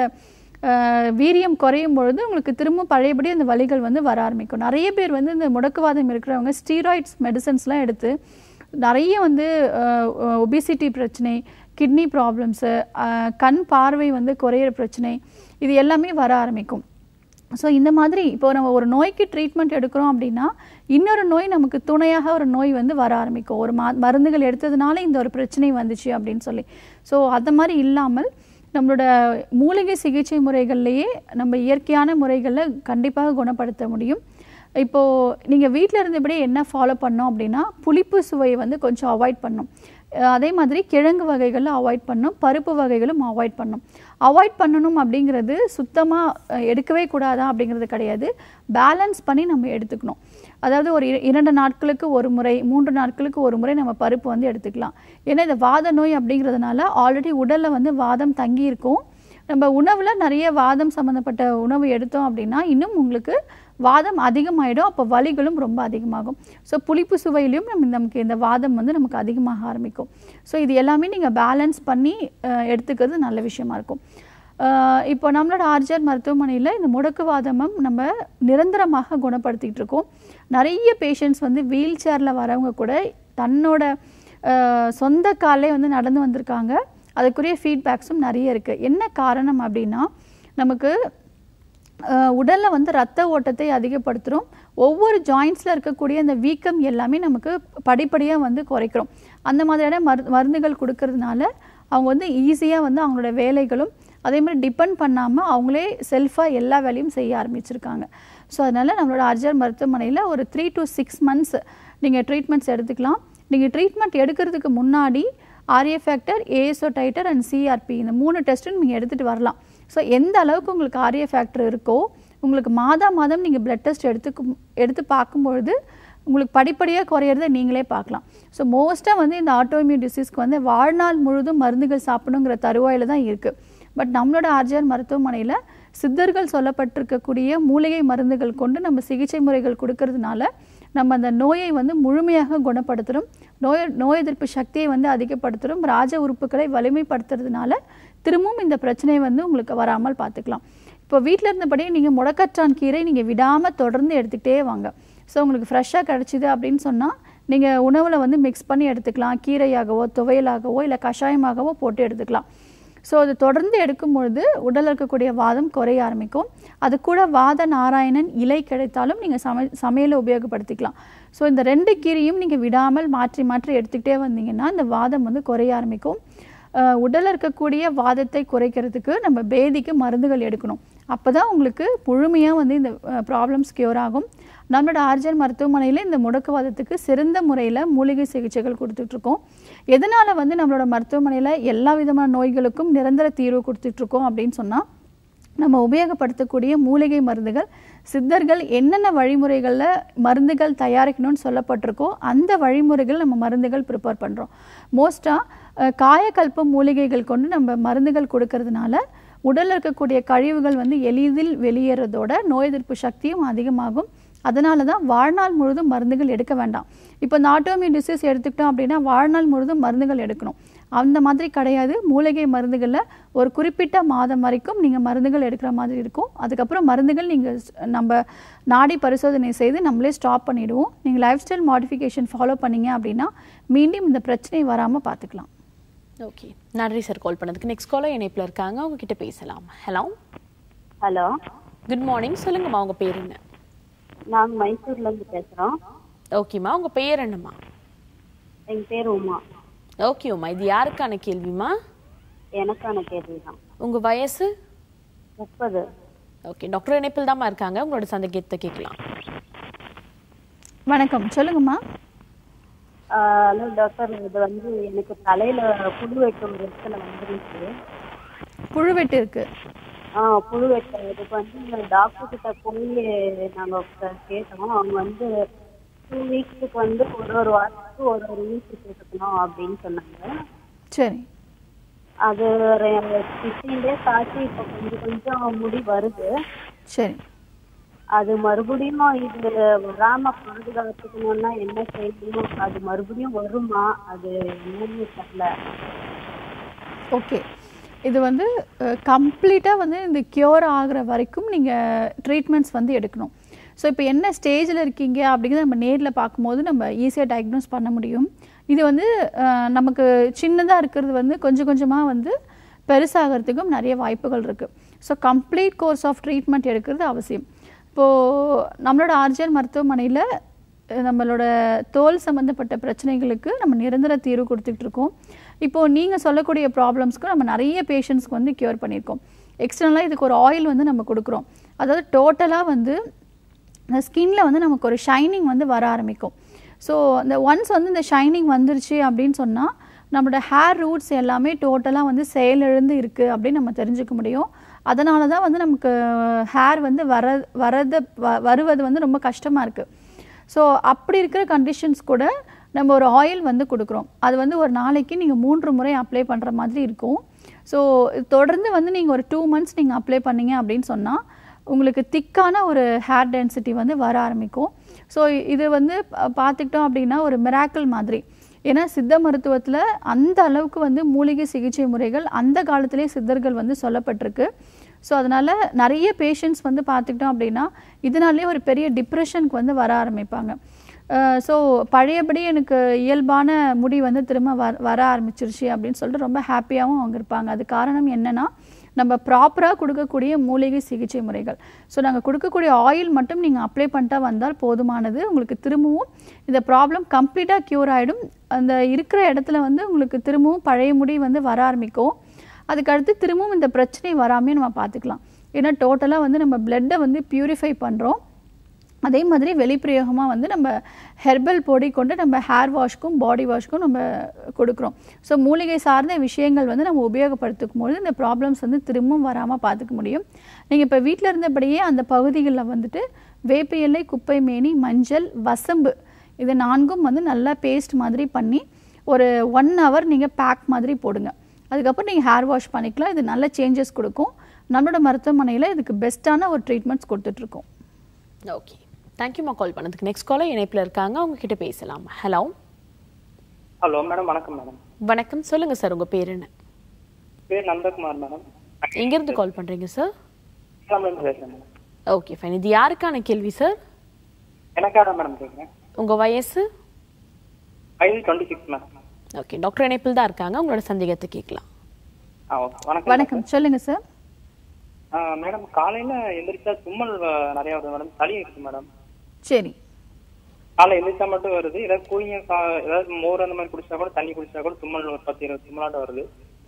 வீரியம் குறையும் பொழுது உங்களுக்கு திரும்ப பழையபடி அந்த வலிகள் வந்து வர ஆரம்பிக்கும். நிறைய பேர் வந்து இந்த முடக்குவாதம் இருக்கிறவங்க ஸ்டீராய்ட்ஸ் மெடிசன்ஸ்லாம் எடுத்து நிறைய வந்து ஒபிசிட்டி பிரச்சனை, கிட்னி ப்ராப்ளம்ஸு, கண் பார்வை வந்து குறையிற பிரச்சனை, இது எல்லாமே வர ஆரம்பிக்கும். ஸோ இந்த மாதிரி இப்போ நம்ம ஒரு நோய்க்கு ட்ரீட்மெண்ட் எடுக்கிறோம் அப்படின்னா இன்னொரு நோய் நமக்கு துணையாக ஒரு நோய் வந்து வர ஆரம்பிக்கும். ஒரு மருந்துகள் எடுத்ததுனால இந்த ஒரு பிரச்சனை வந்துச்சு அப்படின்னு சொல்லி. ஸோ அந்த மாதிரி இல்லாமல் நம்மளோட மூலிகை சிகிச்சை முறைகள்லேயே நம்ம இயற்கையான முறைகளில் கண்டிப்பாக குணப்படுத்த முடியும். இப்போது நீங்கள் வீட்டில் இருந்தபடி என்ன ஃபாலோ பண்ணோம் அப்படின்னா, புளிப்பு சுவையை வந்து கொஞ்சம் அவாய்ட் பண்ணணும். அதே மாதிரி கிழங்கு வகைகளில் அவாய்ட் பண்ணணும், பருப்பு வகைகளும் அவாய்ட் பண்ணணும். அவாய்ட் பண்ணணும் அப்படிங்கிறது சுத்தமாக எடுக்கவே கூடாதா அப்படிங்கிறது கிடையாது. பேலன்ஸ் பண்ணி நம்ம எடுத்துக்கணும். அதாவது ஒரு 2 நாட்களுக்கு ஒரு முறை, 3 நாட்களுக்கு ஒரு முறை நம்ம பருப்பு வந்து எடுத்துக்கலாம். ஏன்னா இந்த வாத நோய் அப்படிங்கிறதுனால ஆல்ரெடி உடலில் வந்து வாதம் தங்கி இருக்கும். நம்ம உணவில் நிறைய வாதம் சம்மந்தப்பட்ட உணவு எடுத்தோம் அப்படின்னா இன்னும் உங்களுக்கு வாதம் அதிகமாகிடும். அப்போ வலிகளும் ரொம்ப அதிகமாகும். ஸோ புளிப்பு சுவையிலையும் நமக்கு இந்த வாதம் வந்து நமக்கு அதிகமாக ஆரம்பிக்கும். ஸோ இது எல்லாமே நீங்கள் பேலன்ஸ் பண்ணி எடுத்துக்கிறது நல்ல விஷயமா இருக்கும். இப்போ நம்மளோட ஆர்ஜிஆர் மருத்துவமனையில் இந்த முடக்குவாதமும் நம்ம நிரந்தரமாக குணப்படுத்திகிட்டு இருக்கோம். நிறைய பேஷண்ட்ஸ் வந்து வீல் சேரில் வரவங்க கூட தன்னோட சொந்த காலே வந்து நடந்து வந்திருக்காங்க. அதுக்குரிய ஃபீட்பேக்ஸும் நிறைய இருக்குது. என்ன காரணம் அப்படின்னா, நமக்கு உடலில் வந்து ரத்த ஓட்டத்தை அதிகப்படுத்துகிறோம். ஒவ்வொரு ஜாயின்ஸில் இருக்கக்கூடிய அந்த வீக்கம் எல்லாமே நமக்கு படிப்படியாக வந்து குறைக்கிறோம். அந்த மாதிரியான மருந்துகள் கொடுக்கறதுனால அவங்க வந்து ஈஸியாக வந்து அவங்களோட வேலைகளும் அதே மாதிரி டிபெண்ட் பண்ணாமல் அவங்களே செல்ஃபாக எல்லா வேலையும் செய்ய ஆரம்பிச்சிருக்காங்க. ஸோ அதனால் நம்மளோட ஆர்ஜிஆர் மருத்துவமனையில் ஒரு 3 to 6 months நீங்கள் ட்ரீட்மெண்ட்ஸ் எடுத்துக்கலாம். நீங்கள் ட்ரீட்மெண்ட் எடுக்கிறதுக்கு முன்னாடி RA factor, ASO titre and CRP இந்த 3 டெஸ்ட்டும் நீங்கள் எடுத்துகிட்டு வரலாம். ஸோ எந்த அளவுக்கு உங்களுக்கு ஆர்ஏ ஃபேக்டர் இருக்கோ உங்களுக்கு மாதம் நீங்கள் பிளட் டெஸ்ட் எடுத்து பார்க்கும்பொழுது உங்களுக்கு படிப்படியாக குறையிறத நீங்களே பார்க்கலாம். ஸோ மோஸ்ட்டாக வந்து இந்த ஆட்டோஇம்யூன் டிசீஸ்க்கு வந்து வாழ்நாள் முழுதும் மருந்துகள் சாப்பிடணுங்கிற தருவாயில் தான் இருக்குது. பட் நம்மளோட ஆர்ஜிஆர் மருத்துவமனையில் சித்தர்கள் சொல்லப்பட்டிருக்கக்கூடிய மூலிகை மருந்துகள் கொண்டு நம்ம சிகிச்சை முறைகள் கொடுக்கறதுனால நம்ம அந்த நோயை வந்து முழுமையாக குணப்படுத்துகிறோம். நோய் எதிர்ப்பு சக்தியை வந்து அதிகப்படுத்துகிறோம். ராஜ உறுப்புகளை வலிமைப்படுத்துறதுனால திரும்பவும் இந்த பிரச்சனையை வந்து உங்களுக்கு வராமல் பார்த்துக்கலாம். இப்போ வீட்டில் இருந்தபடியே நீங்கள் முடக்கற்றான் கீரை நீங்கள் விடாமல் தொடர்ந்து எடுத்துக்கிட்டே வாங்க. ஸோ உங்களுக்கு ஃப்ரெஷ்ஷாக கிடச்சிது அப்படின்னு சொன்னால் நீங்கள் உணவில் வந்து மிக்ஸ் பண்ணி எடுத்துக்கலாம். கீரையாகவோ துவையலாகவோ இல்லை கஷாயமாகவோ போட்டு எடுத்துக்கலாம். ஸோ அது தொடர்ந்து எடுக்கும்பொழுது உடலில் இருக்கக்கூடிய வாதம் குறைய ஆரம்பிக்கும். அது கூட வாத நாராயணன் இலை கிடைத்தாலும் நீங்கள் சமையலை உபயோகப்படுத்திக்கலாம். ஸோ இந்த 2 கீரையும் நீங்கள் விடாமல் மாற்றி எடுத்துக்கிட்டே வந்தீங்கன்னா இந்த வாதம் வந்து குறைய ஆரம்பிக்கும். உடலில் இருக்கக்கூடிய வாதத்தை குறைக்கிறதுக்கு நம்ம பேதிக்கு மருந்துகள் எடுக்கணும். அப்போ தான் உங்களுக்கு முழுமையாக வந்து இந்த ப்ராப்ளம்ஸ் க்யூர் ஆகும். நம்மளோட ஆர்ஜிஎன் மருத்துவமனையில் இந்த முடக்குவாதத்துக்கு சிறந்த முறையில் மூலிகை சிகிச்சைகள் கொடுத்துட்ருக்கோம். எதனால் வந்து நம்மளோட மருத்துவமனையில் எல்லா விதமான நோய்களுக்கும் நிரந்தர தீர்வு கொடுத்துட்ருக்கோம் அப்படின்னு சொன்னால், நம்ம உபயோகப்படுத்தக்கூடிய மூலிகை மருந்துகள் சித்தர்கள் என்னென்ன வழிமுறைகளில் மருந்துகள் தயாரிக்கணும்னு சொல்லப்பட்டிருக்கோ அந்த வழிமுறைகள் நம்ம மருந்துகள் ப்ரிப்பேர் பண்ணுறோம். மோஸ்ட்டாக காயக்கல்ப மூலிகைகள் கொண்டு நம்ம மருந்துகள் கொடுக்கறதுனால உடலில் இருக்கக்கூடிய கழிவுகள் வந்து எளிதில் வெளியேறதோட நோய் எதிர்ப்பு சக்தியும் அதிகமாகும். அதனால தான் வாழ்நாள் முழுதும் மருந்துகள் எடுக்க வேண்டாம். இப்போ இந்த ஆட்டோமியூன் டிசீஸ் எடுத்துக்கிட்டோம் அப்படின்னா வாழ்நாள் முழுதும் மருந்துகள் எடுக்கணும். அந்த மாதிரி கிடையாது. மூலிகை மருந்துகளில் ஒரு குறிப்பிட்ட மாதம் வரைக்கும் நீங்கள் மருந்துகள் எடுக்கிற மாதிரி இருக்கும். அதுக்கப்புறம் மருந்துகள் நீங்கள் நம்ம நாடி பரிசோதனை செய்து நம்மளே ஸ்டாப் பண்ணிவிடுவோம். நீங்கள் லைஃப் ஸ்டைல் மாடிஃபிகேஷன் ஃபாலோ பண்ணீங்க அப்படின்னா மீண்டும் இந்த பிரச்சனை வராமல் பார்த்துக்கலாம். ஓகே, நன்றி சார் கால் பண்ணதுக்கு. நெக்ஸ்ட் காலர் இணைப்பில் இருக்காங்க, அவங்க கிட்ட பேசலாம். Hello hello, good morning. சொல்லுங்கம்மா, உங்க பேர் என்ன? நாங்கள் மைசூர்லேருந்து பேசுகிறோம். ஓகேம்மா, உங்க பேர் என்னம்மா? எங்கள் பேர் உமா. ஓகே உமா, இது யாருக்கான கேள்விமா? எனக்கான கேள்வி தான். உங்க வயசு? 30. ஓகே, டாக்டர் இணைப்பில் தாம்மா இருக்காங்க, உங்களோட சந்தேகத்தை கேட்கலாம். வணக்கம், சொல்லுங்கம்மா. ஹலோ டாக்டர், இது வந்து எனக்கு தலையில் புழு வெட்டு ஒரு இடத்துல வந்துருச்சு. புழுவெட்டு இருக்கு? புழு வெட்டு. இதுக்கு வந்து டாக்டர் கிட்ட போய் நாங்கள் கேட்டோம். அவங்க வந்து 2 வீக்ஸுக்கு வந்து ஒரு வாரத்துக்கு ஒரு வீக் எடுக்கணும் அப்படின்னு சொன்னாங்க. சரி. அது 15 days ஆச்சு. இப்போ கொஞ்சம் முடி வருது. சரி. அது மறுபடியும் இது வராம பாதுகாத்துக்கணும்னா என்ன செய்யணும்? அது மறுபடியும் வருமா? அது என்னன்னு தெரியல. ஓகே, இது வந்து கம்ப்ளீட்டாக வந்து இந்த க்யூர் ஆகிற வரைக்கும் நீங்கள் ட்ரீட்மெண்ட்ஸ் வந்து எடுக்கணும். ஸோ இப்போ என்ன ஸ்டேஜில் இருக்கீங்க அப்படிங்கிறத நம்ம நேரில் பார்க்கும்போது நம்ம ஈஸியாக டயக்னோஸ் பண்ண முடியும். இது வந்து நமக்கு சின்னதாக இருக்கிறது வந்து கொஞ்சம் கொஞ்சமாக வந்து பெருசாகிறதுக்கும் நிறைய வாய்ப்புகள் இருக்குது. So complete course of treatment எடுக்கிறது அவசியம். இப்போது நம்மளோட ஆர்ஜிஎன் மருத்துவமனையில் நம்மளோட தோல் சம்மந்தப்பட்ட பிரச்சனைகளுக்கு நம்ம நிரந்தர தீர்வு கொடுத்துட்டு இருக்கோம். இப்போது நீங்கள் சொல்லக்கூடிய ப்ராப்ளம்ஸ்க்கு நம்ம நிறைய பேஷண்ட்ஸ்க்கு வந்து க்யூர் பண்ணியிருக்கோம். எக்ஸ்டர்னலாக இதுக்கு ஒரு ஆயில் வந்து நம்ம கொடுக்குறோம். அதாவது டோட்டலாக வந்து இந்த ஸ்கின்ல வந்து நமக்கு ஒரு ஷைனிங் வந்து வர ஆரம்பிக்கும். ஸோ இந்த ஒன்ஸ் வந்து இந்த ஷைனிங் வந்துருச்சு அப்படின்னு சொன்னால் நம்மளோட ஹேர் ரூட்ஸ் எல்லாமே டோட்டலாக வந்து செயலிழந்து இருக்குது அப்படின்னு நம்ம தெரிஞ்சுக்க முடியும். அதனால தான் வந்து நமக்கு ஹேர் வந்து வருவது வந்து ரொம்ப கஷ்டமாக இருக்குது. ஸோ அப்படி இருக்கிற கண்டிஷன்ஸ் கூட நம்ம ஒரு ஆயில் வந்து கொடுக்குறோம். அது வந்து ஒரு நாளைக்கு நீங்கள் 3 முறை அப்ளை பண்ணுற மாதிரி இருக்கும். ஸோ தொடர்ந்து வந்து நீங்கள் ஒரு 2 months நீங்கள் அப்ளை பண்ணீங்க அப்படின்னு சொன்னால் உங்களுக்கு திக்கான ஒரு ஹேர் டென்சிட்டி வந்து வர ஆரம்பிக்கும். ஸோ இது வந்து பார்த்துக்கிட்டோம் அப்படின்னா ஒரு மிராக்கிள் மாதிரி. ஏன்னா சித்த மருத்துவத்தில் அந்த அளவுக்கு வந்து மூலிகை சிகிச்சை முறைகள் அந்த காலத்திலே சித்தர்கள் வந்து சொல்லப்பட்டிருக்கு. ஸோ அதனால் நிறைய பேஷண்ட்ஸ் வந்து பார்த்துக்கிட்டோம் அப்படின்னா இதனாலே ஒரு பெரிய டிப்ரெஷனுக்கு வந்து வர ஆரம்பிப்பாங்க. ஸோ பழையபடி எனக்கு இயல்பான முடி வந்து திரும்ப வர ஆரம்பிச்சிருச்சு அப்படின்னு சொல்லிட்டு ரொம்ப ஹாப்பியாகவும் அவங்க இருப்பாங்க. அது காரணம் என்னென்னா நம்ம ப்ராப்பராக கொடுக்கக்கூடிய மூலிகை சிகிச்சை முறைகள். ஸோ நாங்கள் கொடுக்கக்கூடிய ஆயில் மட்டும் நீங்கள் அப்ளை பண்ணிட்டா வந்தால் போதுமானது. உங்களுக்கு திரும்பவும் இந்த ப்ராப்ளம் கம்ப்ளீட்டாக க்யூர் ஆகிடும். அந்த இருக்கிற இடத்துல வந்து உங்களுக்கு திரும்பவும் பழைய முடி வந்து வர ஆரம்பிக்கும். அதுக்கடுத்து திரும்பவும் இந்த பிரச்சனை வராமே நம்ம பார்த்துக்கலாம். ஏன்னா டோட்டலாக வந்து நம்ம பிளட்டை வந்து பியூரிஃபை பண்ணுறோம். அதே மாதிரி வெளிப்பிரயோகமாக வந்து நம்ம ஹெர்பல் பொடி கொண்டு நம்ம ஹேர் வாஷ்க்கும் பாடி வாஷ்க்கும் நம்ம கொடுக்குறோம். ஸோ மூலிகை சார்ந்த விஷயங்கள் வந்து நம்ம உபயோகப்படுத்துக்கும் பொழுது இந்த ப்ராப்ளம்ஸ் வந்து திரும்பவும் வராமல் பார்த்துக்க முடியும். நீங்கள் இப்போ வீட்டில் இருந்தபடியே அந்த பகுதிகளில் வந்துட்டு வேப்ப இலை, குப்பை மேனி, மஞ்சள், வசம்பு இது 4ம் வந்து நல்லா பேஸ்ட் மாதிரி பண்ணி ஒரு 1 hour நீங்கள் பேக் மாதிரி போடுங்க. அதுக்கப்புறம் நீங்கள் ஹேர் வாஷ் பண்ணிக்கலாம். இது நல்ல சேஞ்சஸ் கொடுக்கும். நம்மளோட மருத்துவமனையில் இதுக்கு பெஸ்ட்டான ஒரு ட்ரீட்மெண்ட்ஸ் கொடுத்துட்ருக்கோம். ஓகே, தேங்க்யூம்மா கால் பண்ணதுக்கு. நெக்ஸ்ட் காலர் இணைப்பில் இருக்காங்க, அவங்க கிட்ட பேசலாம். ஹலோ ஹலோ மேடம், வணக்கம் மேடம். வணக்கம், சொல்லுங்க சார், உங்க பேர் என்ன? பேர் நந்தகுமார் மேடம். எங்கேருந்து கால் பண்ணுறீங்க சார்? பேசுகிறேன். Okay fine. இது யாருக்கான கேள்வி சார்? எனக்காக மேடம் கேட்குறேன். உங்க வயசு? 26 மேடம். ஓகே, டாக்டர் இணைப்பில் தான் இருக்காங்க, உங்களோட சந்தேகத்தை கேட்கலாம். வணக்கம், சொல்லுங்க சார். மேடம், காலையில எந்திரிச்சா தும்மல் நிறைய வருது மேடம். சளி இருக்கு மேடம். சரி. காலை எந்திரிச்சா மட்டும் வருது. ஏதாவது கூலிங்க, ஏதாவது மோர் அந்த மாதிரி குடிச்சா கூட, தண்ணி குடிச்சா கூட தும்மல் ஒரு 10-20 தும்மலாட்டம் வருது.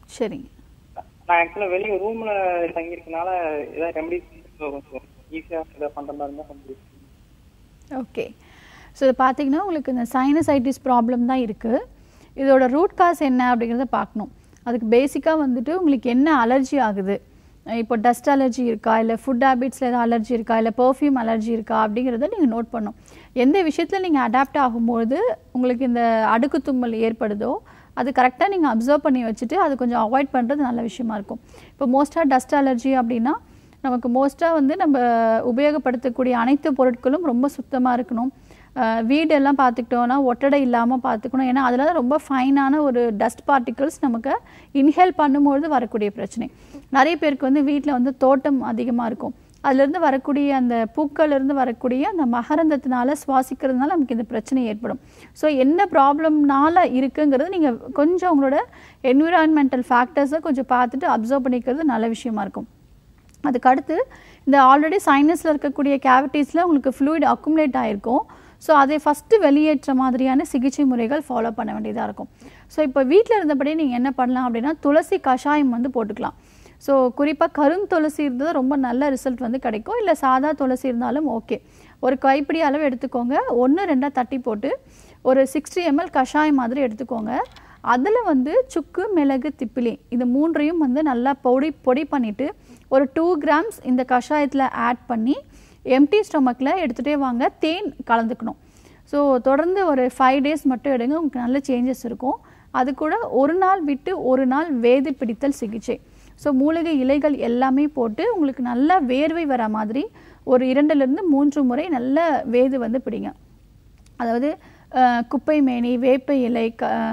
சரிங்க. நான் ஆக்சுவலா வெளியே ரூம்ல தங்கியிருக்கனால ஏதாவது ரெமடிஸ் கொஞ்சம் ஈஸியா ஏதாவது பண்ற மாதிரி இருந்தா கொஞ்சம். ஓகே. ஸோ இது பார்த்தீங்கன்னா உங்களுக்கு இந்த சைனசைட்டிஸ் ப்ராப்ளம் தான் இருக்குது. இதோட ரூட் காஸ் என்ன அப்படிங்கிறத பார்க்கணும். அதுக்கு பேசிக்காக வந்துட்டு உங்களுக்கு என்ன அலர்ஜி ஆகுது, இப்போ டஸ்ட் அலர்ஜி இருக்கா, இல்லை ஃபுட் ஹேபிட்ஸில் ஏதாவது அலர்ஜி இருக்கா, இல்லை பெர்ஃப்யூம் அலர்ஜி இருக்கா அப்படிங்கிறத நீங்கள் நோட் பண்ணணும். எந்த விஷயத்தில் நீங்கள் அடாப்ட் ஆகும்போது உங்களுக்கு இந்த அடுக்கு தும்மல் ஏற்படுதோ அது கரெக்டாக நீங்கள் அப்சர்வ் பண்ணி வச்சுட்டு அது கொஞ்சம் அவாய்ட் பண்ணுறது நல்ல விஷயமா இருக்கும். இப்போ மோஸ்ட்டாக டஸ்ட் அலர்ஜி அப்படின்னா நமக்கு மோஸ்ட்டாக வந்து நம்ம உபயோகப்படுத்தக்கூடிய அனைத்து பொருட்களும் ரொம்ப சுத்தமாக இருக்கணும். வீடெல்லாம் பார்த்துக்கிட்டோன்னா ஒட்டடை இல்லாமல் பார்த்துக்கணும். ஏன்னா அதில் தான் ரொம்ப ஃபைனான ஒரு டஸ்ட் பார்ட்டிகல்ஸ் நமக்கு இன்ஹேல் பண்ணும்பொழுது வரக்கூடிய பிரச்சனை. நிறைய பேருக்கு வந்து வீட்டில் வந்து தோட்டம் அதிகமாக இருக்கும். அதுலேருந்து வரக்கூடிய அந்த பூக்கள்லேருந்து வரக்கூடிய அந்த மகரந்தத்தினால சுவாசிக்கிறதுனால நமக்கு இந்த பிரச்சனை ஏற்படும். ஸோ என்ன ப்ராப்ளம்னால இருக்குங்கிறது நீங்கள் கொஞ்சம் உங்களோட என்விரான்மெண்டல் ஃபேக்டர்ஸை கொஞ்சம் பார்த்துட்டு அப்சர்வ் பண்ணிக்கிறது நல்ல விஷயமா இருக்கும். அதுக்கடுத்து இந்த ஆல்ரெடி சைனஸில் இருக்கக்கூடிய கேவிட்டிஸில் உங்களுக்கு ஃப்ளூயிட் அக்குமுலேட் ஆகிருக்கும். ஸோ அதை ஃபஸ்ட்டு வெளியேற்ற மாதிரியான சிகிச்சை முறைகள் ஃபாலோ பண்ண வேண்டியதாக இருக்கும். ஸோ இப்போ வீட்டில் இருந்தபடி நீங்கள் என்ன பண்ணலாம் அப்படின்னா துளசி கஷாயம் வந்து போட்டுக்கலாம். ஸோ குறிப்பாக கருந்துளசி இருந்தது ரொம்ப நல்ல ரிசல்ட் வந்து கிடைக்கும். இல்லை சாதா துளசி இருந்தாலும் ஓகே. ஒரு கைப்பிடி அளவு எடுத்துக்கோங்க. 1-2 தட்டி போட்டு ஒரு 60 ml கஷாயம் மாதிரி எடுத்துக்கோங்க. அதில் வந்து சுக்கு, மிளகு, திப்பிலி இது 3ஐயும் வந்து நல்லா பொடி பண்ணிவிட்டு ஒரு 2 grams இந்த கஷாயத்தில் ஆட் பண்ணி எம்டி ஸ்டொமக்கில் எடுத்துகிட்டே வாங்க. தேன் கலந்துக்கணும். ஸோ தொடர்ந்து ஒரு 5 days மட்டும் எடுங்க. உங்களுக்கு நல்ல சேஞ்சஸ் இருக்கும். அது கூட ஒரு நாள் விட்டு ஒரு நாள் வேது பிடித்தல் சிகிச்சை. ஸோ மூலிகை இலைகள் எல்லாமே போட்டு உங்களுக்கு நல்லா வேர்வை வர மாதிரி ஒரு 2-3 முறை நல்ல வேது வந்து பிடிங்க. அதாவது குப்பை மேனி, வேப்ப இலை,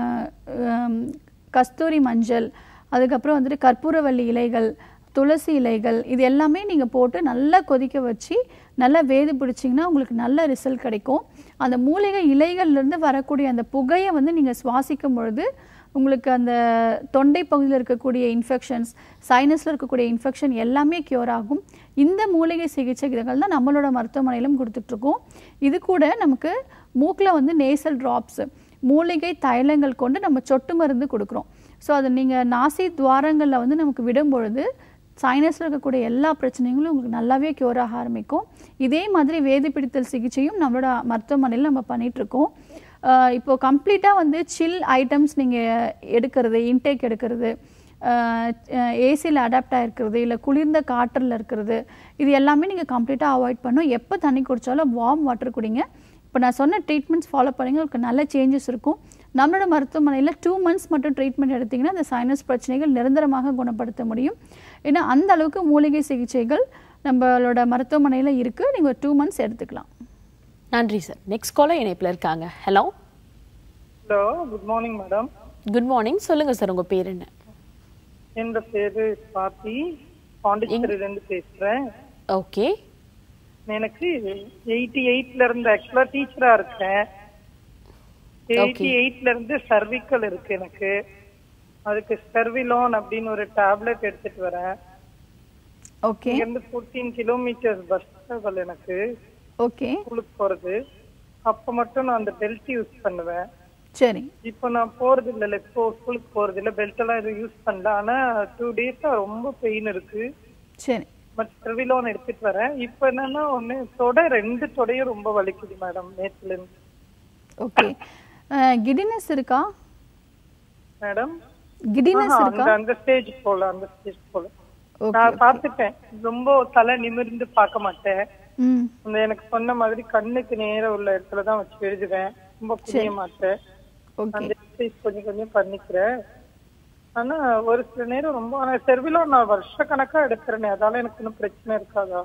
கஸ்தூரி மஞ்சள், அதுக்கப்புறம் வந்துட்டு கற்பூரவள்ளி இலைகள், துளசி இலைகள் இது எல்லாமே நீங்கள் போட்டு நல்லா கொதிக்க வச்சு நல்லா வேது பிடிச்சிங்கன்னா உங்களுக்கு நல்ல ரிசல்ட் கிடைக்கும். அந்த மூலிகை இலைகள்லேருந்து வரக்கூடிய அந்த புகையை வந்து நீங்கள் சுவாசிக்கும் பொழுது உங்களுக்கு அந்த தொண்டை பகுதியில் இருக்கக்கூடிய இன்ஃபெக்ஷன்ஸ், சைனஸில் இருக்கக்கூடிய இன்ஃபெக்ஷன் எல்லாமே க்யூர் ஆகும். இந்த மூலிகை சிகிச்சைகள் தான் நம்மளோட மருத்துவமனையிலும் கொடுத்துட்ருக்கோம். இது கூட நமக்கு மூக்கில் வந்து நேசல் ட்ராப்ஸு மூலிகை தைலங்கள் கொண்டு நம்ம சொட்டு மருந்து கொடுக்குறோம். ஸோ அதை நீங்கள் நாசி துவாரங்களில் வந்து நமக்கு விடும் பொழுது சைனஸில் இருக்கக்கூடிய எல்லா பிரச்சனைகளும் உங்களுக்கு நல்லாவே க்யூர் ஆக ஆரம்பிக்கும். இதே மாதிரி வேதி பிடித்தல் சிகிச்சையும் நம்மளோட மருத்துவமனையில் நம்ம பண்ணிகிட்ருக்கோம். இப்போது கம்ப்ளீட்டாக வந்து சில் ஐட்டம்ஸ் நீங்கள் எடுக்கிறது, இன்டேக் எடுக்கிறது, ஏசியில் அடாப்ட் ஆகிருக்கிறது, இல்லை குளிர்ந்த காற்றில் இருக்கிறது, இது எல்லாமே நீங்கள் கம்ப்ளீட்டாக அவாய்ட் பண்ணணும். எப்போ தண்ணி குடித்தாலும் வார்ம் வாட்டர் குடிங்க. இப்போ நான் சொன்ன ட்ரீட்மெண்ட்ஸ் ஃபாலோ பண்ணிங்க, உங்களுக்கு நல்ல சேஞ்சஸ் இருக்கும். நம்மளோட மருத்துவமனையில் 2 months மட்டும் ட்ரீட்மெண்ட் எடுத்திங்கன்னா அந்த சைனஸ் பிரச்சனைகள் நிரந்தரமாக குணப்படுத்த முடியும். ஏன்னா அந்த அளவுக்கு மூலிகை சிகிச்சைகள் நம்மளோட மருத்துவமனையில் இருக்குது. நீங்கள் 2 months எடுத்துக்கலாம். நன்றி சார். நெக்ஸ்ட் காலர் இணைப்பில் இருக்காங்க. Hello hello, good morning madam. Good morning. சொல்லுங்கள் சார், உங்கள் பேர் என்ன? என் பேரு பாத்தி, பாண்டிச்சேரியிலேருந்து பேசுகிறேன். ஓகே. எனக்கு 88ல இருந்து ஆக்சுவலா டீச்சரா இருக்கேன். 88ல இருந்து சர்விக்கல் இருக்கு எனக்கு. அதுக்கு சர்விலோன் அப்படின்னு ஒரு டேப்லெட் எடுத்துட்டு வரேன். ஓகே. இங்கிருந்து 14 கிலோமீட்டர் பஸ் டிராவல் எனக்கு. ஓகே. ஸ்கூலுக்கு போறது அப்ப மட்டும் நான் அந்த பெல்ட் யூஸ் பண்ணுவேன். சரி. இப்போ நான் போறது இல்ல, இப்போ ஸ்கூலுக்கு போறது இல்ல, பெல்ட் எல்லாம் எதுவும் யூஸ் பண்ணல. ஆனா 2 days ரொம்ப பெயின் இருக்கு. சரி. பட் சர்விலோன் எடுத்துட்டு வரேன். இப்போ என்னன்னா ஒண்ணு 2 தொடையும் ரொம்ப வலிக்குது மேடம் நேத்துல இருந்து. ஓகே. கிடினஸ் இருக்கா மேடம்? கிடினஸ் இருக்கா? அந்த ஸ்டேஜ் போல நான் பார்த்துட்டேன். ரொம்ப தலை நிமிர்ந்து பார்க்க மாட்டேன். அந்த எனக்கு சொன்ன மாதிரி கண்ணுக்கு நேரம் உள்ள இடத்துலதான் வச்சு எழுதுவேன். ரொம்ப புரிய மாட்டேன். அந்த எக்ஸசைஸ் கொஞ்சம் பண்ணிக்கிறேன். ஆனா ஒரு சில நேரம் ரொம்ப, ஆனா செர்விலோ நான் வருஷ கணக்கா எடுக்கிறேனே, அதால எனக்கு இன்னும் பிரச்சனை இருக்காதா?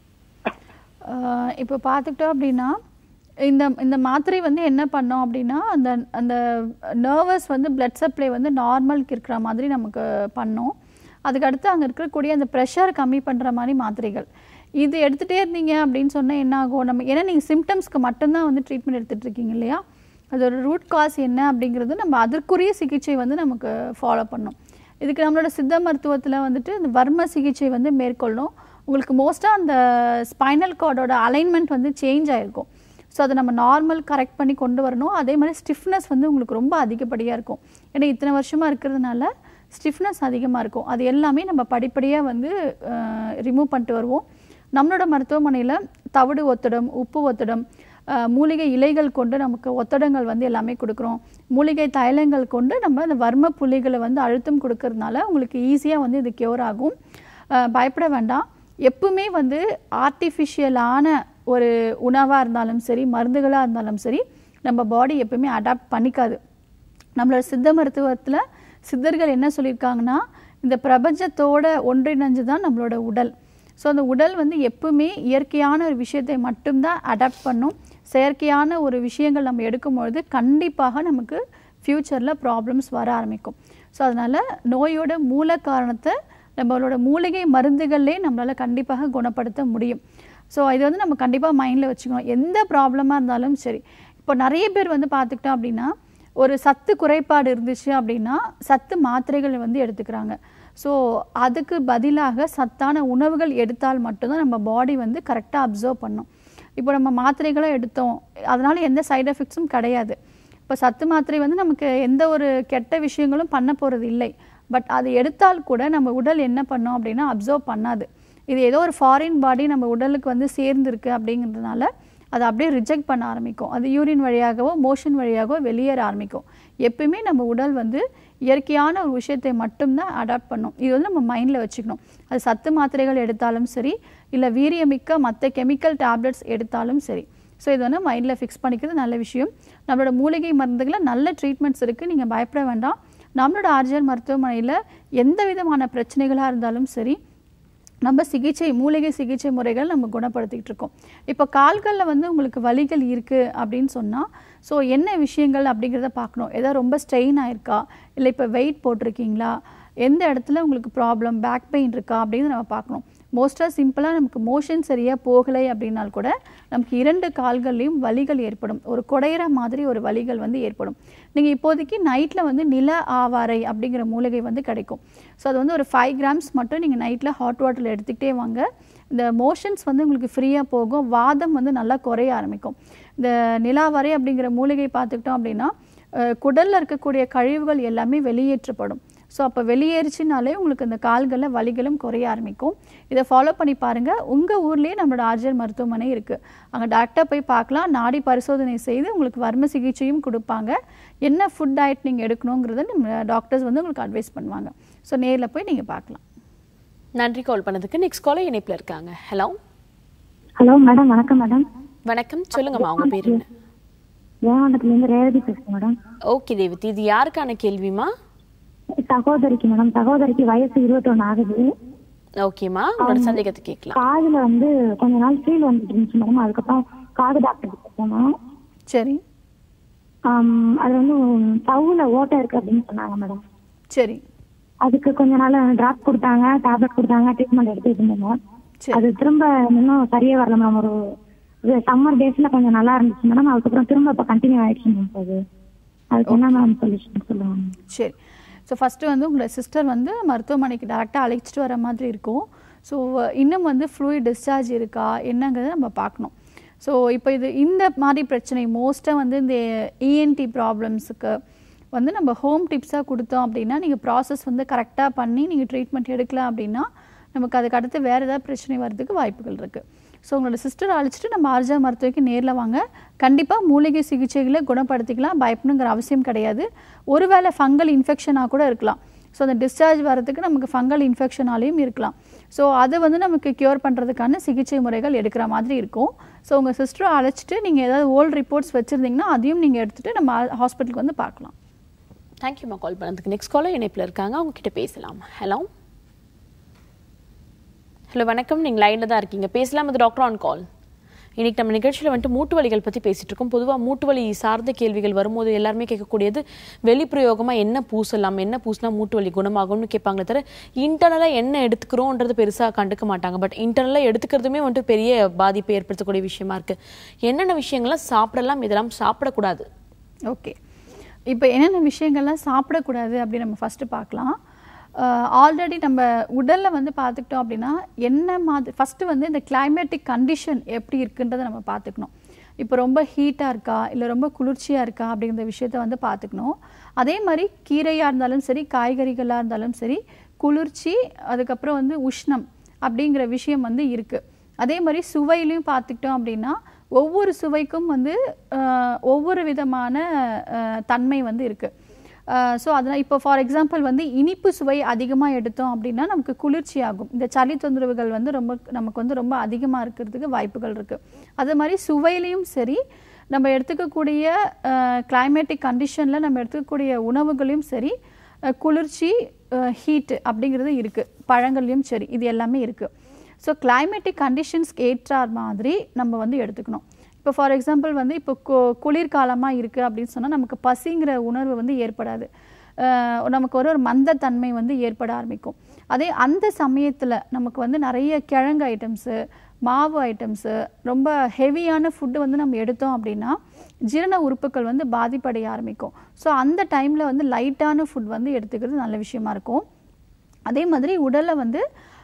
இப்போ பார்த்துக்கிட்டோம் அப்படின்னா இந்த மாத்திரை வந்து என்ன பண்ணோம் அப்படின்னா அந்த அந்த நர்வஸ் வந்து பிளட் சப்ளை வந்து நார்மலுக்கு இருக்கிற மாதிரி நமக்கு பண்ணோம். அதுக்கடுத்து அங்கே இருக்கக்கூடிய அந்த ப்ரெஷர் கம்மி பண்ணுற மாதிரி மாத்திரைகள் இது எடுத்துகிட்டே இருந்தீங்க அப்படின்னு சொன்னால் என்ன ஆகும், நம்ம ஏன்னா நீங்கள் சிம்டம்ஸ்க்கு மட்டும்தான் வந்து ட்ரீட்மெண்ட் எடுத்துகிட்டு இருக்கீங்க இல்லையா, அதோட ரூட் காஸ் என்ன அப்படிங்கிறது நம்ம அதற்குரிய சிகிச்சை வந்து நமக்கு ஃபாலோ பண்ணணும். இதுக்கு நம்மளோட சித்த மருத்துவத்தில் வந்துட்டு இந்த வர்ம சிகிச்சை வந்து மேற்கொள்ளணும். உங்களுக்கு மோஸ்ட்டாக அந்த ஸ்பைனல் கார்டோட அலைன்மெண்ட் வந்து சேஞ்ச் ஆகிருக்கும். ஸோ அதை நம்ம நார்மல் கரெக்ட் பண்ணி கொண்டு வரணும். அதே மாதிரி ஸ்டிஃப்னஸ் வந்து உங்களுக்கு ரொம்ப அதிகப்படியாக இருக்கும். ஏன்னா இத்தனை வருஷமாக இருக்கிறதுனால ஸ்டிஃப்னஸ் அதிகமாக இருக்கும். அது எல்லாமே நம்ம படிப்படியாக வந்து ரிமூவ் பண்ணிட்டு வருவோம். நம்மளோட மருத்துவமனையில் தவிடு ஒத்தடம், உப்பு ஒத்தடம், மூலிகை இலைகள் கொண்டு நமக்கு ஒத்தடங்கள் வந்து எல்லாமே கொடுக்குறோம். மூலிகை தைலங்கள் கொண்டு நம்ம அந்த வர்ம புள்ளிகளை வந்து அழுத்தம் கொடுக்கறதுனால உங்களுக்கு ஈஸியாக வந்து இது க்யூர் ஆகும். பயப்பட வேண்டாம். எப்பவுமே வந்து ஆர்டிஃபிஷியலான ஒரு உணவாக இருந்தாலும் சரி, மருந்துகளாக இருந்தாலும் சரி, நம்ம பாடி எப்பவுமே அடாப்ட் பண்ணிக்காது. நம்மளோட சித்த மருத்துவத்தில் சித்தர்கள் என்ன சொல்லியிருக்காங்கன்னா, இந்த பிரபஞ்சத்தோட ஒன்றிணைஞ்சு தான் நம்மளோட உடல். ஸோ அந்த உடல் வந்து எப்பவுமே இயற்கையான ஒரு விஷயத்தை மட்டும்தான் அடாப்ட் பண்ணும். செயற்கையான ஒரு விஷயங்கள் நம்ம எடுக்கும்பொழுது கண்டிப்பாக நமக்கு ஃப்யூச்சரில் ப்ராப்ளம்ஸ் வர ஆரம்பிக்கும். ஸோ அதனால் நோயோட மூல காரணத்தை நம்மளோட மூலிகை மருந்துகள்லே நம்மளால் கண்டிப்பாக குணப்படுத்த முடியும். ஸோ இது வந்து நம்ம கண்டிப்பாக மைண்டில் வச்சுக்கணும். எந்த ப்ராப்ளமாக இருந்தாலும் சரி. இப்போ நிறைய பேர் வந்து பார்த்துக்கிட்டோம் அப்படின்னா, ஒரு சத்து குறைபாடு இருந்துச்சு அப்படின்னா சத்து மாத்திரைகள் வந்து எடுத்துக்கிறாங்க. ஸோ அதுக்கு பதிலாக சத்தான உணவுகள் எடுத்தால் மட்டும்தான் நம்ம பாடி வந்து கரெக்டாக அப்சர்வ் பண்ணும். இப்போ நம்ம மாத்திரைகளை எடுத்தோம், அதனால் எந்த சைடு எஃபெக்ட்ஸும் கிடையாது. இப்போ சத்து மாத்திரை வந்து நமக்கு எந்த ஒரு கெட்ட விஷயங்களும் பண்ண போகிறது இல்லை. பட் அது எடுத்தால் கூட நம்ம உடல் என்ன பண்ணோம் அப்படின்னா அப்சர்வ் பண்ணாது. இது ஏதோ ஒரு ஃபாரின் பாடி நம்ம உடலுக்கு வந்து சேர்ந்துருக்கு அப்படிங்கிறதுனால அதை அப்படியே ரிஜெக்ட் பண்ண ஆரம்பிக்கும். அது யூரின் வழியாகவோ மோஷன் வழியாகவோ வெளியேற ஆரம்பிக்கும். எப்பயுமே நம்ம உடல் வந்து இயற்கையான ஒரு விஷயத்தை மட்டும்தான் அடாப்ட் பண்ணும். இது வந்து நம்ம மைண்டில் வச்சுக்கணும். அது சத்து மாத்திரைகள் எடுத்தாலும் சரி, இல்லை வீரியமிக்க மற்ற கெமிக்கல் டேப்லெட்ஸ் எடுத்தாலும் சரி. ஸோ இது வந்து மைண்டில் ஃபிக்ஸ் பண்ணிக்கிறது நல்ல விஷயம். நம்மளோட மூலிகை மருந்துகளில் நல்ல ட்ரீட்மெண்ட்ஸ் இருக்குது, நீங்கள் பயப்பட வேண்டாம். நம்மளோட ஆர்ஜிஆர் மருத்துவமனையில் எந்த விதமான பிரச்சனைகளாக இருந்தாலும் சரி, நம்ம மூலிகை சிகிச்சை முறைகள் நம்ம குணப்படுத்திக்கிட்டு இருக்கோம். இப்போ கால்களில் வந்து உங்களுக்கு வலிகள் இருக்குது அப்படின்னு சொன்னால், ஸோ என்ன விஷயங்கள் அப்படிங்கிறத பார்க்கணும். ஏதாவது ரொம்ப ஸ்ட்ரெயின் ஆயிருக்கா, இல்லை இப்போ வெயிட் போட்டிருக்கீங்களா, எந்த இடத்துல உங்களுக்கு ப்ராப்ளம், பேக் பெயின் இருக்கா அப்படின்னு நம்ம பார்க்கணும். மோஸ்ட்டாக சிம்பிளாக நமக்கு மோஷன் சரியாக போகலை அப்படின்னால் கூட நமக்கு 2 கால்கள்லேயும் வலிகள் ஏற்படும். ஒரு குடையிற மாதிரி ஒரு வலிகள் வந்து ஏற்படும். நீங்கள் இப்போதைக்கு நைட்டில் வந்து நில ஆவாரை அப்படிங்கிற மூலிகை வந்து கிடைக்கும். ஸோ அது வந்து ஒரு 5 கிராம்ஸ் மட்டும் நீங்கள் நைட்டில் ஹாட் வாட்டரில் எடுத்துக்கிட்டே வாங்க. இந்த மோஷன்ஸ் வந்து உங்களுக்கு ஃப்ரீயாக போகும், வாதம் வந்து நல்லா குறைய ஆரம்பிக்கும். இந்த நிலாவரை அப்படிங்கிற மூலிகை பார்த்துக்கிட்டோம் அப்படின்னா குடலில் இருக்கக்கூடிய கழிவுகள் எல்லாமே வெளியேற்றப்படும். ஸோ அப்போ வெளியேறிச்சினாலே உங்களுக்கு இந்த கால்களில் வலிகளும் குறைய ஆரம்பிக்கும். இதை ஃபாலோ பண்ணி பாருங்கள். உங்கள் ஊர்லேயே நம்மளோட ஆர்ஜிஆர் மருத்துவமனை இருக்குது. அங்கே டாக்டராக போய் பார்க்கலாம். நாடி பரிசோதனை செய்து உங்களுக்கு வர்ம சிகிச்சையும் கொடுப்பாங்க. என்ன ஃபுட் டயட் நீங்கள் எடுக்கணுங்கிறத நம்ம டாக்டர்ஸ் வந்து உங்களுக்கு அட்வைஸ் பண்ணுவாங்க. ஸோ நேரில் போய் நீங்கள் பார்க்கலாம். நன்றி கால் பண்ணதுக்கு. நெக்ஸ்ட் காலர் இணைப்பில் இருக்காங்க. Hello madam. வணக்கம் மேடம். வணக்கம், சொல்லுங்கம்மா, உங்கள் பேர் என்ன? தேவண்டத்துலேருந்து ரேவதி பேசுகிறேன் மேடம். ஓகே தேவதி, இது யாருக்கான கேள்விமா? சகோதரிக்கு மேடம். சகோதரிக்கு வயசு 21 ஆகுது. ஓகேம்மா, உங்களோட சந்தேகத்தை கேட்கலாம். காதுல வந்து கொஞ்ச நாள் ஃபீல் வந்துட்டு இருந்துச்சு மேடம். அதுக்கப்புறம் காது டாக்டர் போனோம். சரி. அது வந்து சவுல ஓட்டை இருக்கு அப்படின்னு சொன்னாங்க மேடம். சரி. அதுக்கு கொஞ்ச நாள் டிராப் கொடுத்தாங்க, டேப்லெட் கொடுத்தாங்க, ட்ரீட்மெண்ட் எடுத்துட்டு இருந்தோம். அது திரும்ப இன்னும் சரியே வரல மேடம். ஒரு சம்மர் டேஸ்ல கொஞ்சம் நல்லா இருந்துச்சு மேடம். அதுக்கப்புறம் திரும்ப இப்போ கண்டினியூ ஆயிடுச்சு மேம். அதுக்கு என்ன மேம் சொல்யூஷன் சொல்லுவாங்க? சரி. ஸோ ஃபஸ்ட்டு வந்து உங்களோட சிஸ்டர் வந்து மருத்துவமனைக்கு டேரெக்டாக அழைச்சிட்டு வர மாதிரி இருக்கும். ஸோ இன்னும் வந்து ஃப்ளூயிட் டிஸ்சார்ஜ் இருக்கா என்னங்கிறத நம்ம பார்க்கணும். ஸோ இப்போ இந்த மாதிரி பிரச்சனை மோஸ்ட்டாக வந்து இந்த இஎன்டி ப்ராப்ளம்ஸுக்கு வந்து நம்ம ஹோம் டிப்ஸாக கொடுத்தோம் அப்படின்னா, நீங்கள் ப்ராசஸ் வந்து கரெக்டாக பண்ணி நீங்கள் ட்ரீட்மெண்ட் எடுக்கலாம் அப்படின்னா நமக்கு அதுக்கு அடுத்து வேறு ஏதாவது பிரச்சனை வர்றதுக்கு வாய்ப்புகள் இருக்குது. ஸோ உங்களோட சிஸ்டர் அழைச்சிட்டு நம்ம ஆர்ஜிஆர் மருத்துவமனைக்கு நேரில் வாங்க. கண்டிப்பாக மூலிகை சிகிச்சைகளை குணப்படுத்திக்கலாம், பயப்படணுங்கிற அவசியம் கிடையாது. ஒருவேளை ஃபங்கல் இன்ஃபெக்ஷனாக கூட இருக்கலாம். ஸோ அந்த டிஸ்சார்ஜ் வரதுக்கு நமக்கு ஃபங்கல் இன்ஃபெக்ஷனாலையும் இருக்கலாம். ஸோ அதை வந்து நமக்கு க்யூர் பண்ணுறதுக்கான சிகிச்சை முறைகள் எடுக்கிற மாதிரி இருக்கும். ஸோ உங்கள் சிஸ்டரை அழைச்சிட்டு நீங்கள் ஏதாவது ஓல்டு ரிப்போர்ட்ஸ் வச்சுருந்தீங்கன்னா அதையும் நீங்கள் எடுத்துகிட்டு நம்ம ஹாஸ்பிட்டலுக்கு வந்து பார்க்கலாம். தேங்க்யூம்மா கால் பண்ணதுக்கு. நெக்ஸ்ட் காலர் இணைப்பில் இருக்காங்க, அவங்ககிட்ட பேசலாம். ஹலோ வணக்கம், நீங்கள் லைனில் தான் இருக்கீங்க, பேசலாம். அது டாக்டர் ஆன் கால். இன்றைக்கி நம்ம நிகழ்ச்சியில் வந்துட்டு மூட்டு வலிகள் பற்றி பேசிகிட்டு இருக்கோம். பொதுவாக மூட்டு வலி சார்ந்த கேள்விகள் வரும்போது எல்லாருமே கேட்கக்கூடியது வெளிப்பிரயோகமாக என்ன பூசலாம், என்ன பூசினா மூட்டு வலி குணமாகும்னு கேட்பாங்களே தவிர இன்டர்னலாக என்ன எடுத்துக்கிறோன்றது பெருசாக கண்டுக்க மாட்டாங்க. பட் இன்டர்னலாக எடுத்துக்கிறதுமே வந்துட்டு பெரிய பாதிப்பை ஏற்படுத்தக்கூடிய விஷயமா இருக்குது. என்னென்ன விஷயங்கள்லாம் சாப்பிடலாம், இதெல்லாம் சாப்பிடக்கூடாது? ஓகே, இப்போ என்னென்ன விஷயங்கள்லாம் சாப்பிடக்கூடாது அப்படின்னு நம்ம ஃபஸ்ட்டு பார்க்கலாம். ஆல்ரெடி நம்ம உடலில் வந்து பார்த்துக்கிட்டோம் அப்படின்னா என்ன மாதிரி ஃபஸ்ட்டு வந்து இந்த கிளைமேட்டிக் கண்டிஷன் எப்படி இருக்குன்றதை நம்ம பார்த்துக்கணும். இப்போ ரொம்ப ஹீட்டாக இருக்கா இல்லை ரொம்ப குளிர்ச்சியாக இருக்கா அப்படிங்கிற விஷயத்த வந்து பார்த்துக்கணும். அதே மாதிரி கீரையாக இருந்தாலும் சரி, காய்கறிகளாக இருந்தாலும் சரி, குளிர்ச்சி அதுக்கப்புறம் வந்து உஷ்ணம் அப்படிங்கிற விஷயம் வந்து இருக்குது. அதே மாதிரி சுவையிலையும் பார்த்துக்கிட்டோம் அப்படின்னா ஒவ்வொரு சுவைக்கும் வந்து ஒவ்வொரு விதமான தன்மை வந்து இருக்குது. ஸோ அதனால் இப்போ ஃபார் எக்ஸாம்பிள் வந்து இனிப்பு சுவை அதிகமாக எடுத்தோம் அப்படின்னா நமக்கு குளிர்ச்சி ஆகும். இந்த சளி தொந்தரவுகள் வந்து நமக்கு வந்து ரொம்ப அதிகமாக இருக்கிறதுக்கு வாய்ப்புகள் இருக்குது. அது மாதிரி சுவையிலையும் சரி, நம்ம எடுத்துக்கக்கூடிய கிளைமேட்டிக் கண்டிஷனில் நம்ம எடுத்துக்கக்கூடிய உணவுகளையும் சரி, குளிர்ச்சி ஹீட் அப்படிங்கிறது இருக்குது. பழங்கள்லையும் சரி, இது எல்லாமே இருக்குது. ஸோ கிளைமேட்டிக் கண்டிஷன்ஸ்க்கு ஏற்றார் மாதிரி நம்ம வந்து எடுத்துக்கணும். இப்போ ஃபார் எக்ஸாம்பிள் வந்து இப்போ குளிர்காலமாக இருக்குது அப்படின்னு சொன்னால் நமக்கு பசிங்கிற உணர்வு வந்து ஏற்படாது. நமக்கு ஒரு மந்தத்தன்மை வந்து ஏற்பட ஆரம்பிக்கும். அதே அந்த சமயத்தில் நமக்கு வந்து நிறைய கிழங்கு ஐட்டம்ஸு, மாவு ஐட்டம்ஸு, ரொம்ப ஹெவியான ஃபுட்டு வந்து நம்ம எடுத்தோம் அப்படின்னா ஜீரண உறுப்புகள் வந்து பாதிப்படைய ஆரம்பிக்கும். ஸோ அந்த டைமில் வந்து லைட்டான ஃபுட் வந்து எடுத்துக்கிறது நல்ல விஷயமா இருக்கும். அதே மாதிரி உடலில் வந்து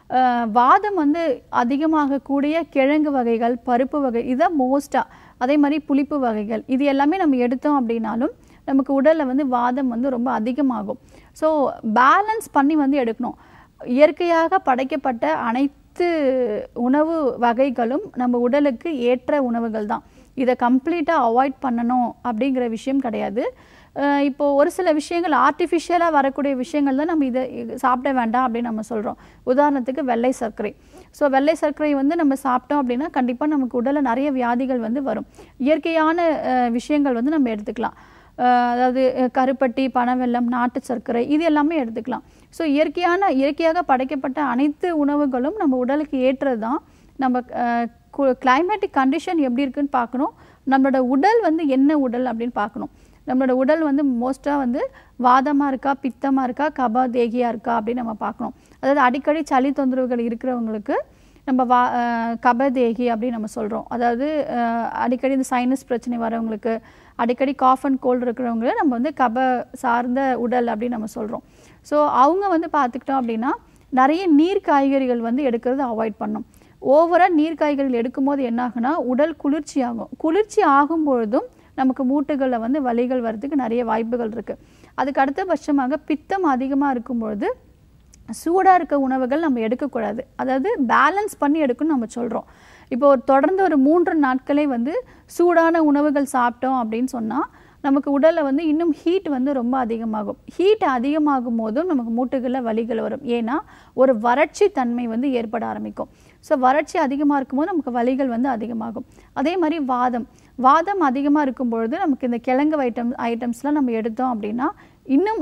வாதம் வந்து அதிகமாகக்கூடிய கிழங்கு வகைகள், பருப்பு வகை, இதான் மோஸ்ட்டாக. அதே மாதிரி புளிப்பு வகைகள், இது எல்லாமே நம்ம எடுத்தோம் அப்படின்னாலும் நமக்கு உடலில் வந்து வாதம் வந்து ரொம்ப அதிகமாகும். ஸோ பேலன்ஸ் பண்ணி வந்து எடுக்கணும். இயற்கையாக படைக்கப்பட்ட அனைத்து உணவு வகைகளும் நம்ம உடலுக்கு ஏற்ற உணவுகள் தான். இதை கம்ப்ளீட்டாக அவாய்ட் பண்ணணும் அப்படிங்கிற விஷயம் கிடையாது. இப்போது ஒரு சில விஷயங்கள் ஆர்டிஃபிஷியலாக வரக்கூடிய விஷயங்கள் தான் நம்ம இதை சாப்பிட வேண்டாம் அப்படின்னு நம்ம சொல்கிறோம். உதாரணத்துக்கு வெள்ளை சர்க்கரை. ஸோ வெள்ளை சர்க்கரை வந்து நம்ம சாப்பிட்டோம் அப்படின்னா கண்டிப்பாக நமக்கு உடலில் நிறைய வியாதிகள் வந்து வரும். இயற்கையான விஷயங்கள் வந்து நம்ம எடுத்துக்கலாம். அதாவது கருப்பட்டி, பனவெல்லம், நாட்டு சர்க்கரை, இது எல்லாமே எடுத்துக்கலாம். ஸோ இயற்கையாக படைக்கப்பட்ட அனைத்து உணவுகளும் நம்ம உடலுக்கு ஏற்றது தான். நம்ம கிளைமேட்டிக் கண்டிஷன் எப்படி இருக்குன்னு பார்க்கணும். நம்மளோட உடல் வந்து என்ன உடல் அப்படின்னு பார்க்கணும். நம்மளோட உடல் வந்து மோஸ்ட்டாக வந்து வாதமாக இருக்கா, பித்தமாக இருக்கா, கப தேகியாக இருக்கா அப்படின்னு நம்ம பார்க்கணும். அதாவது அடிக்கடி சளி தொந்தரவுகள் இருக்கிறவங்களுக்கு நம்ம கப தேகி அப்படின்னு நம்ம சொல்கிறோம். அதாவது அடிக்கடி இந்த சைனஸ் பிரச்சனை வரவங்களுக்கு, அடிக்கடி காஃப் அண்ட் கோல்டு இருக்கிறவங்கள நம்ம வந்து கப சார்ந்த உடல் அப்படின்னு நம்ம சொல்கிறோம். ஸோ அவங்க வந்து பார்த்துக்கிட்டோம் அப்படின்னா நிறைய நீர் காய்கறிகள் வந்து எடுக்கிறது அவாய்ட் பண்ணணும். ஓவராக நீர் காய்கறிகள் எடுக்கும்போது என்ன ஆகுனா உடல் குளிர்ச்சி ஆகும். குளிர்ச்சி ஆகும்பொழுதும் நமக்கு மூட்டுகளில் வந்து வலிகள் வர்றதுக்கு நிறைய வாய்ப்புகள் இருக்குது. அதுக்கு அடுத்தபட்சமாக பித்தம் அதிகமாக இருக்கும்பொழுது சூடாக இருக்க உணவுகள் நம்ம எடுக்கக்கூடாது. அதாவது பேலன்ஸ் பண்ணி எடுக்கணும்னு நம்ம சொல்கிறோம். இப்போ தொடர்ந்து ஒரு 3 நாட்களே வந்து சூடான உணவுகள் சாப்பிட்டோம் அப்படின்னு சொன்னால் நமக்கு உடலில் வந்து இன்னும் ஹீட் வந்து ரொம்ப அதிகமாகும். ஹீட் அதிகமாகும் போதும் நமக்கு மூட்டுகளில் வலிகள் வரும். ஏன்னா ஒரு வறட்சி தன்மை வந்து ஏற்பட ஆரம்பிக்கும். ஸோ வறட்சி அதிகமாக இருக்கும்போது நமக்கு வலிகள் வந்து அதிகமாகும். அதே மாதிரி வாதம் அதிகமாக இருக்கும் பொழுது நமக்கு இந்த கிழங்கு ஐட்டம்ஸ்லாம் நம்ம எடுத்தோம் அப்படின்னா இன்னும்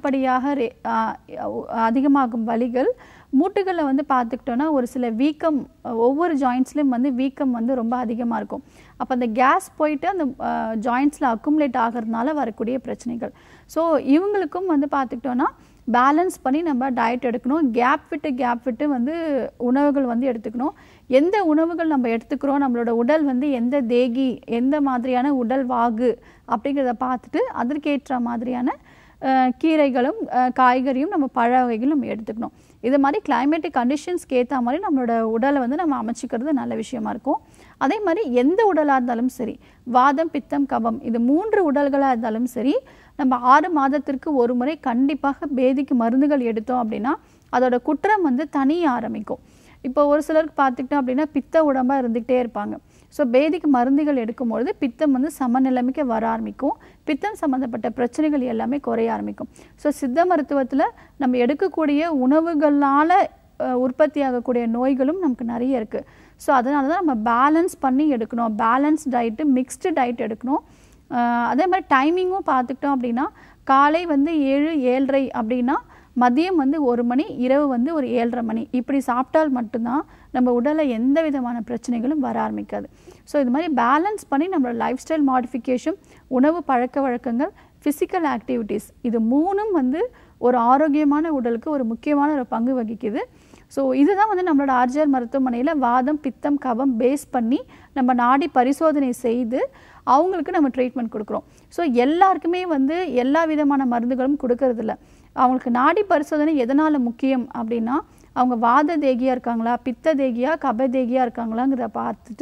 அதிகமாகும் வலிகள். மூட்டுகளில் வந்து பார்த்துக்கிட்டோன்னா ஒரு சில வீக்கம், ஒவ்வொரு ஜாயின்ட்ஸ்லேயும் வந்து வீக்கம் வந்து ரொம்ப அதிகமாக இருக்கும். அப்போ அந்த கேஸ் போயிட்டு அந்த ஜாயின்ட்ஸில் அக்குமுலேட் ஆகிறதுனால வரக்கூடிய பிரச்சனைகள். ஸோ இவங்களுக்கும் வந்து பார்த்துக்கிட்டோன்னா பேலன்ஸ் பண்ணி நம்ம டயட் எடுக்கணும். கேப் விட்டு வந்து உணவுகள் வந்து எடுத்துக்கணும். எந்த உணவுகள் நம்ம எடுத்துக்கிறோம், நம்மளோட உடல் வந்து எந்த தேகி, எந்த மாதிரியான உடல் வாகு அப்படிங்கிறத பார்த்துட்டு அதற்கேற்ற மாதிரியான கீரைகளும் காய்கறியும் நம்ம பழ வகைகளும் நம்ம எடுத்துக்கணும். இது மாதிரி கிளைமேட்டிக் கண்டிஷன்ஸ்க்கு ஏற்ற மாதிரி நம்மளோட உடலை வந்து நம்ம அமைச்சிக்கிறது நல்ல விஷயமா இருக்கும். அதே மாதிரி எந்த உடலாக இருந்தாலும் சரி, வாதம், பித்தம், கபம், இது 3 உடல்களாக இருந்தாலும் சரி, நம்ம 6 மாதத்திற்கு ஒரு முறை கண்டிப்பாக பேதிக்கு மருந்துகள் எடுத்தோம் அப்படின்னா அதோட குற்றம் வந்து தனிய ஆரம்பிக்கும். இப்போ ஒரு சிலருக்கு பார்த்துக்கிட்டோம் அப்படின்னா பித்த உடம்பாக இருந்துகிட்டே இருப்பாங்க. ஸோ பேதிக்கு மருந்துகள் எடுக்கும்பொழுது பித்தம் வந்து சமநிலைமைக்கு வர ஆரம்பிக்கும். பித்தம் சம்மந்தப்பட்ட பிரச்சனைகள் எல்லாமே குறைய ஆரம்பிக்கும். ஸோ சித்த மருத்துவத்தில் நம்ம எடுக்கக்கூடிய உணவுகளால் உற்பத்தி ஆகக்கூடிய நோய்களும் நமக்கு நிறைய இருக்குது. ஸோ அதனால தான் நம்ம பேலன்ஸ் பண்ணி எடுக்கணும். பேலன்ஸ் டயட்டு, மிக்ஸ்டு டயட் எடுக்கணும். அதே மாதிரி டைமிங்கும் பார்த்துக்கிட்டோம் அப்படின்னா காலை வந்து 7-7:30 அப்படின்னா மதியம் வந்து 1 மணி, இரவு வந்து ஒரு 7:30 மணி, இப்படி சாப்பிட்டால் மட்டும்தான் நம்ம உடலில் எந்த விதமான பிரச்சனைகளும் வர ஆரம்பிக்காது. ஸோ இது மாதிரி பேலன்ஸ் பண்ணி நம்மளோட லைஃப் ஸ்டைல் மாடிஃபிகேஷன், உணவு பழக்க வழக்கங்கள், ஃபிசிக்கல் ஆக்டிவிட்டீஸ், இது 3ம் வந்து ஒரு ஆரோக்கியமான உடலுக்கு ஒரு முக்கியமான ஒரு பங்கு வகிக்குது. ஸோ இதுதான் வந்து நம்மளோட ஆர்ஜிஆர் மருத்துவமனையில் வாதம், பித்தம், கபம் பேஸ் பண்ணி நம்ம நாடி பரிசோதனை செய்து அவங்களுக்கு நம்ம ட்ரீட்மெண்ட் கொடுக்குறோம். ஸோ எல்லாருக்குமே வந்து எல்லா விதமான மருந்துகளும் கொடுக்கறதில்ல. அவங்களுக்கு நாடி பரிசோதனை எதனால் முக்கியம் அப்படின்னா அவங்க வாத தேகியாக இருக்காங்களா, பித்த தேகியா, கப தேகியாக இருக்காங்களாங்கிறத பார்த்துட்டு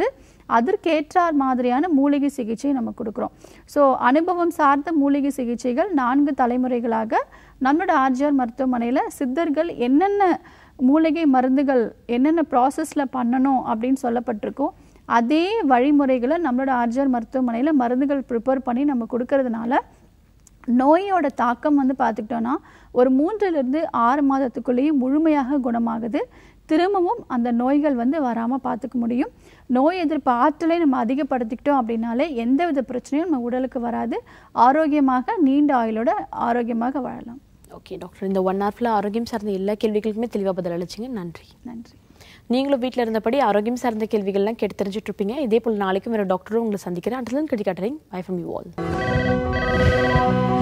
அதற்கேற்றார் மாதிரியான மூலிகை சிகிச்சை நம்ம கொடுக்குறோம். ஸோ அனுபவம் சார்ந்த மூலிகை சிகிச்சைகள் 4 தலைமுறைகளாக நம்மளோட ஆர்ஜிஆர் மருத்துவமனையில் சித்தர்கள் என்னென்ன மூலிகை மருந்துகள் என்னென்ன ப்ராசஸில் பண்ணணும் அப்படின்னு சொல்லப்பட்டிருக்கோ அதே வழிமுறைகளை நம்மளோட ஆர்ஜிஆர் மருத்துவமனையில் மருந்துகள் ப்ரிப்பேர் பண்ணி நம்ம கொடுக்கறதுனால நோயோட தாக்கம் வந்து பார்த்துக்கிட்டோன்னா ஒரு 3லிருந்து 6 மாதத்துக்குள்ளேயே முழுமையாக குணமாகுது. திரும்பவும் அந்த நோய்கள் வந்து வராமல் பார்த்துக்க முடியும். நோய் எதிர்ப்பு ஆற்றலை நம்ம அதிகப்படுத்திக்கிட்டோம் அப்படின்னாலே எந்தவித பிரச்சனையும் நம்ம உடலுக்கு வராது. ஆரோக்கியமாக நீண்ட ஆயுளோட ஆரோக்கியமாக வாழலாம். ஓகே டாக்டர், இந்த 1 hour ஆரோக்கியம் சார்ந்த எல்லா கேள்விகளுக்குமே தெளிவாக பதில் அளிச்சிங்க. நன்றி. நன்றி. நீங்களும் வீட்டில் இருந்தபடி ஆரோக்கியம் சார்ந்த கேள்விகள்லாம் கேட்டு தெரிஞ்சுட்டு இருப்பீங்க. இதே போல் நாளைக்கும் வேறு டாக்டரும் உங்களை சந்திக்கிறேன். அண்டர்லன் கிரிக்கெட்டரிங் பை ஃப்ரம் யூ ஆல்.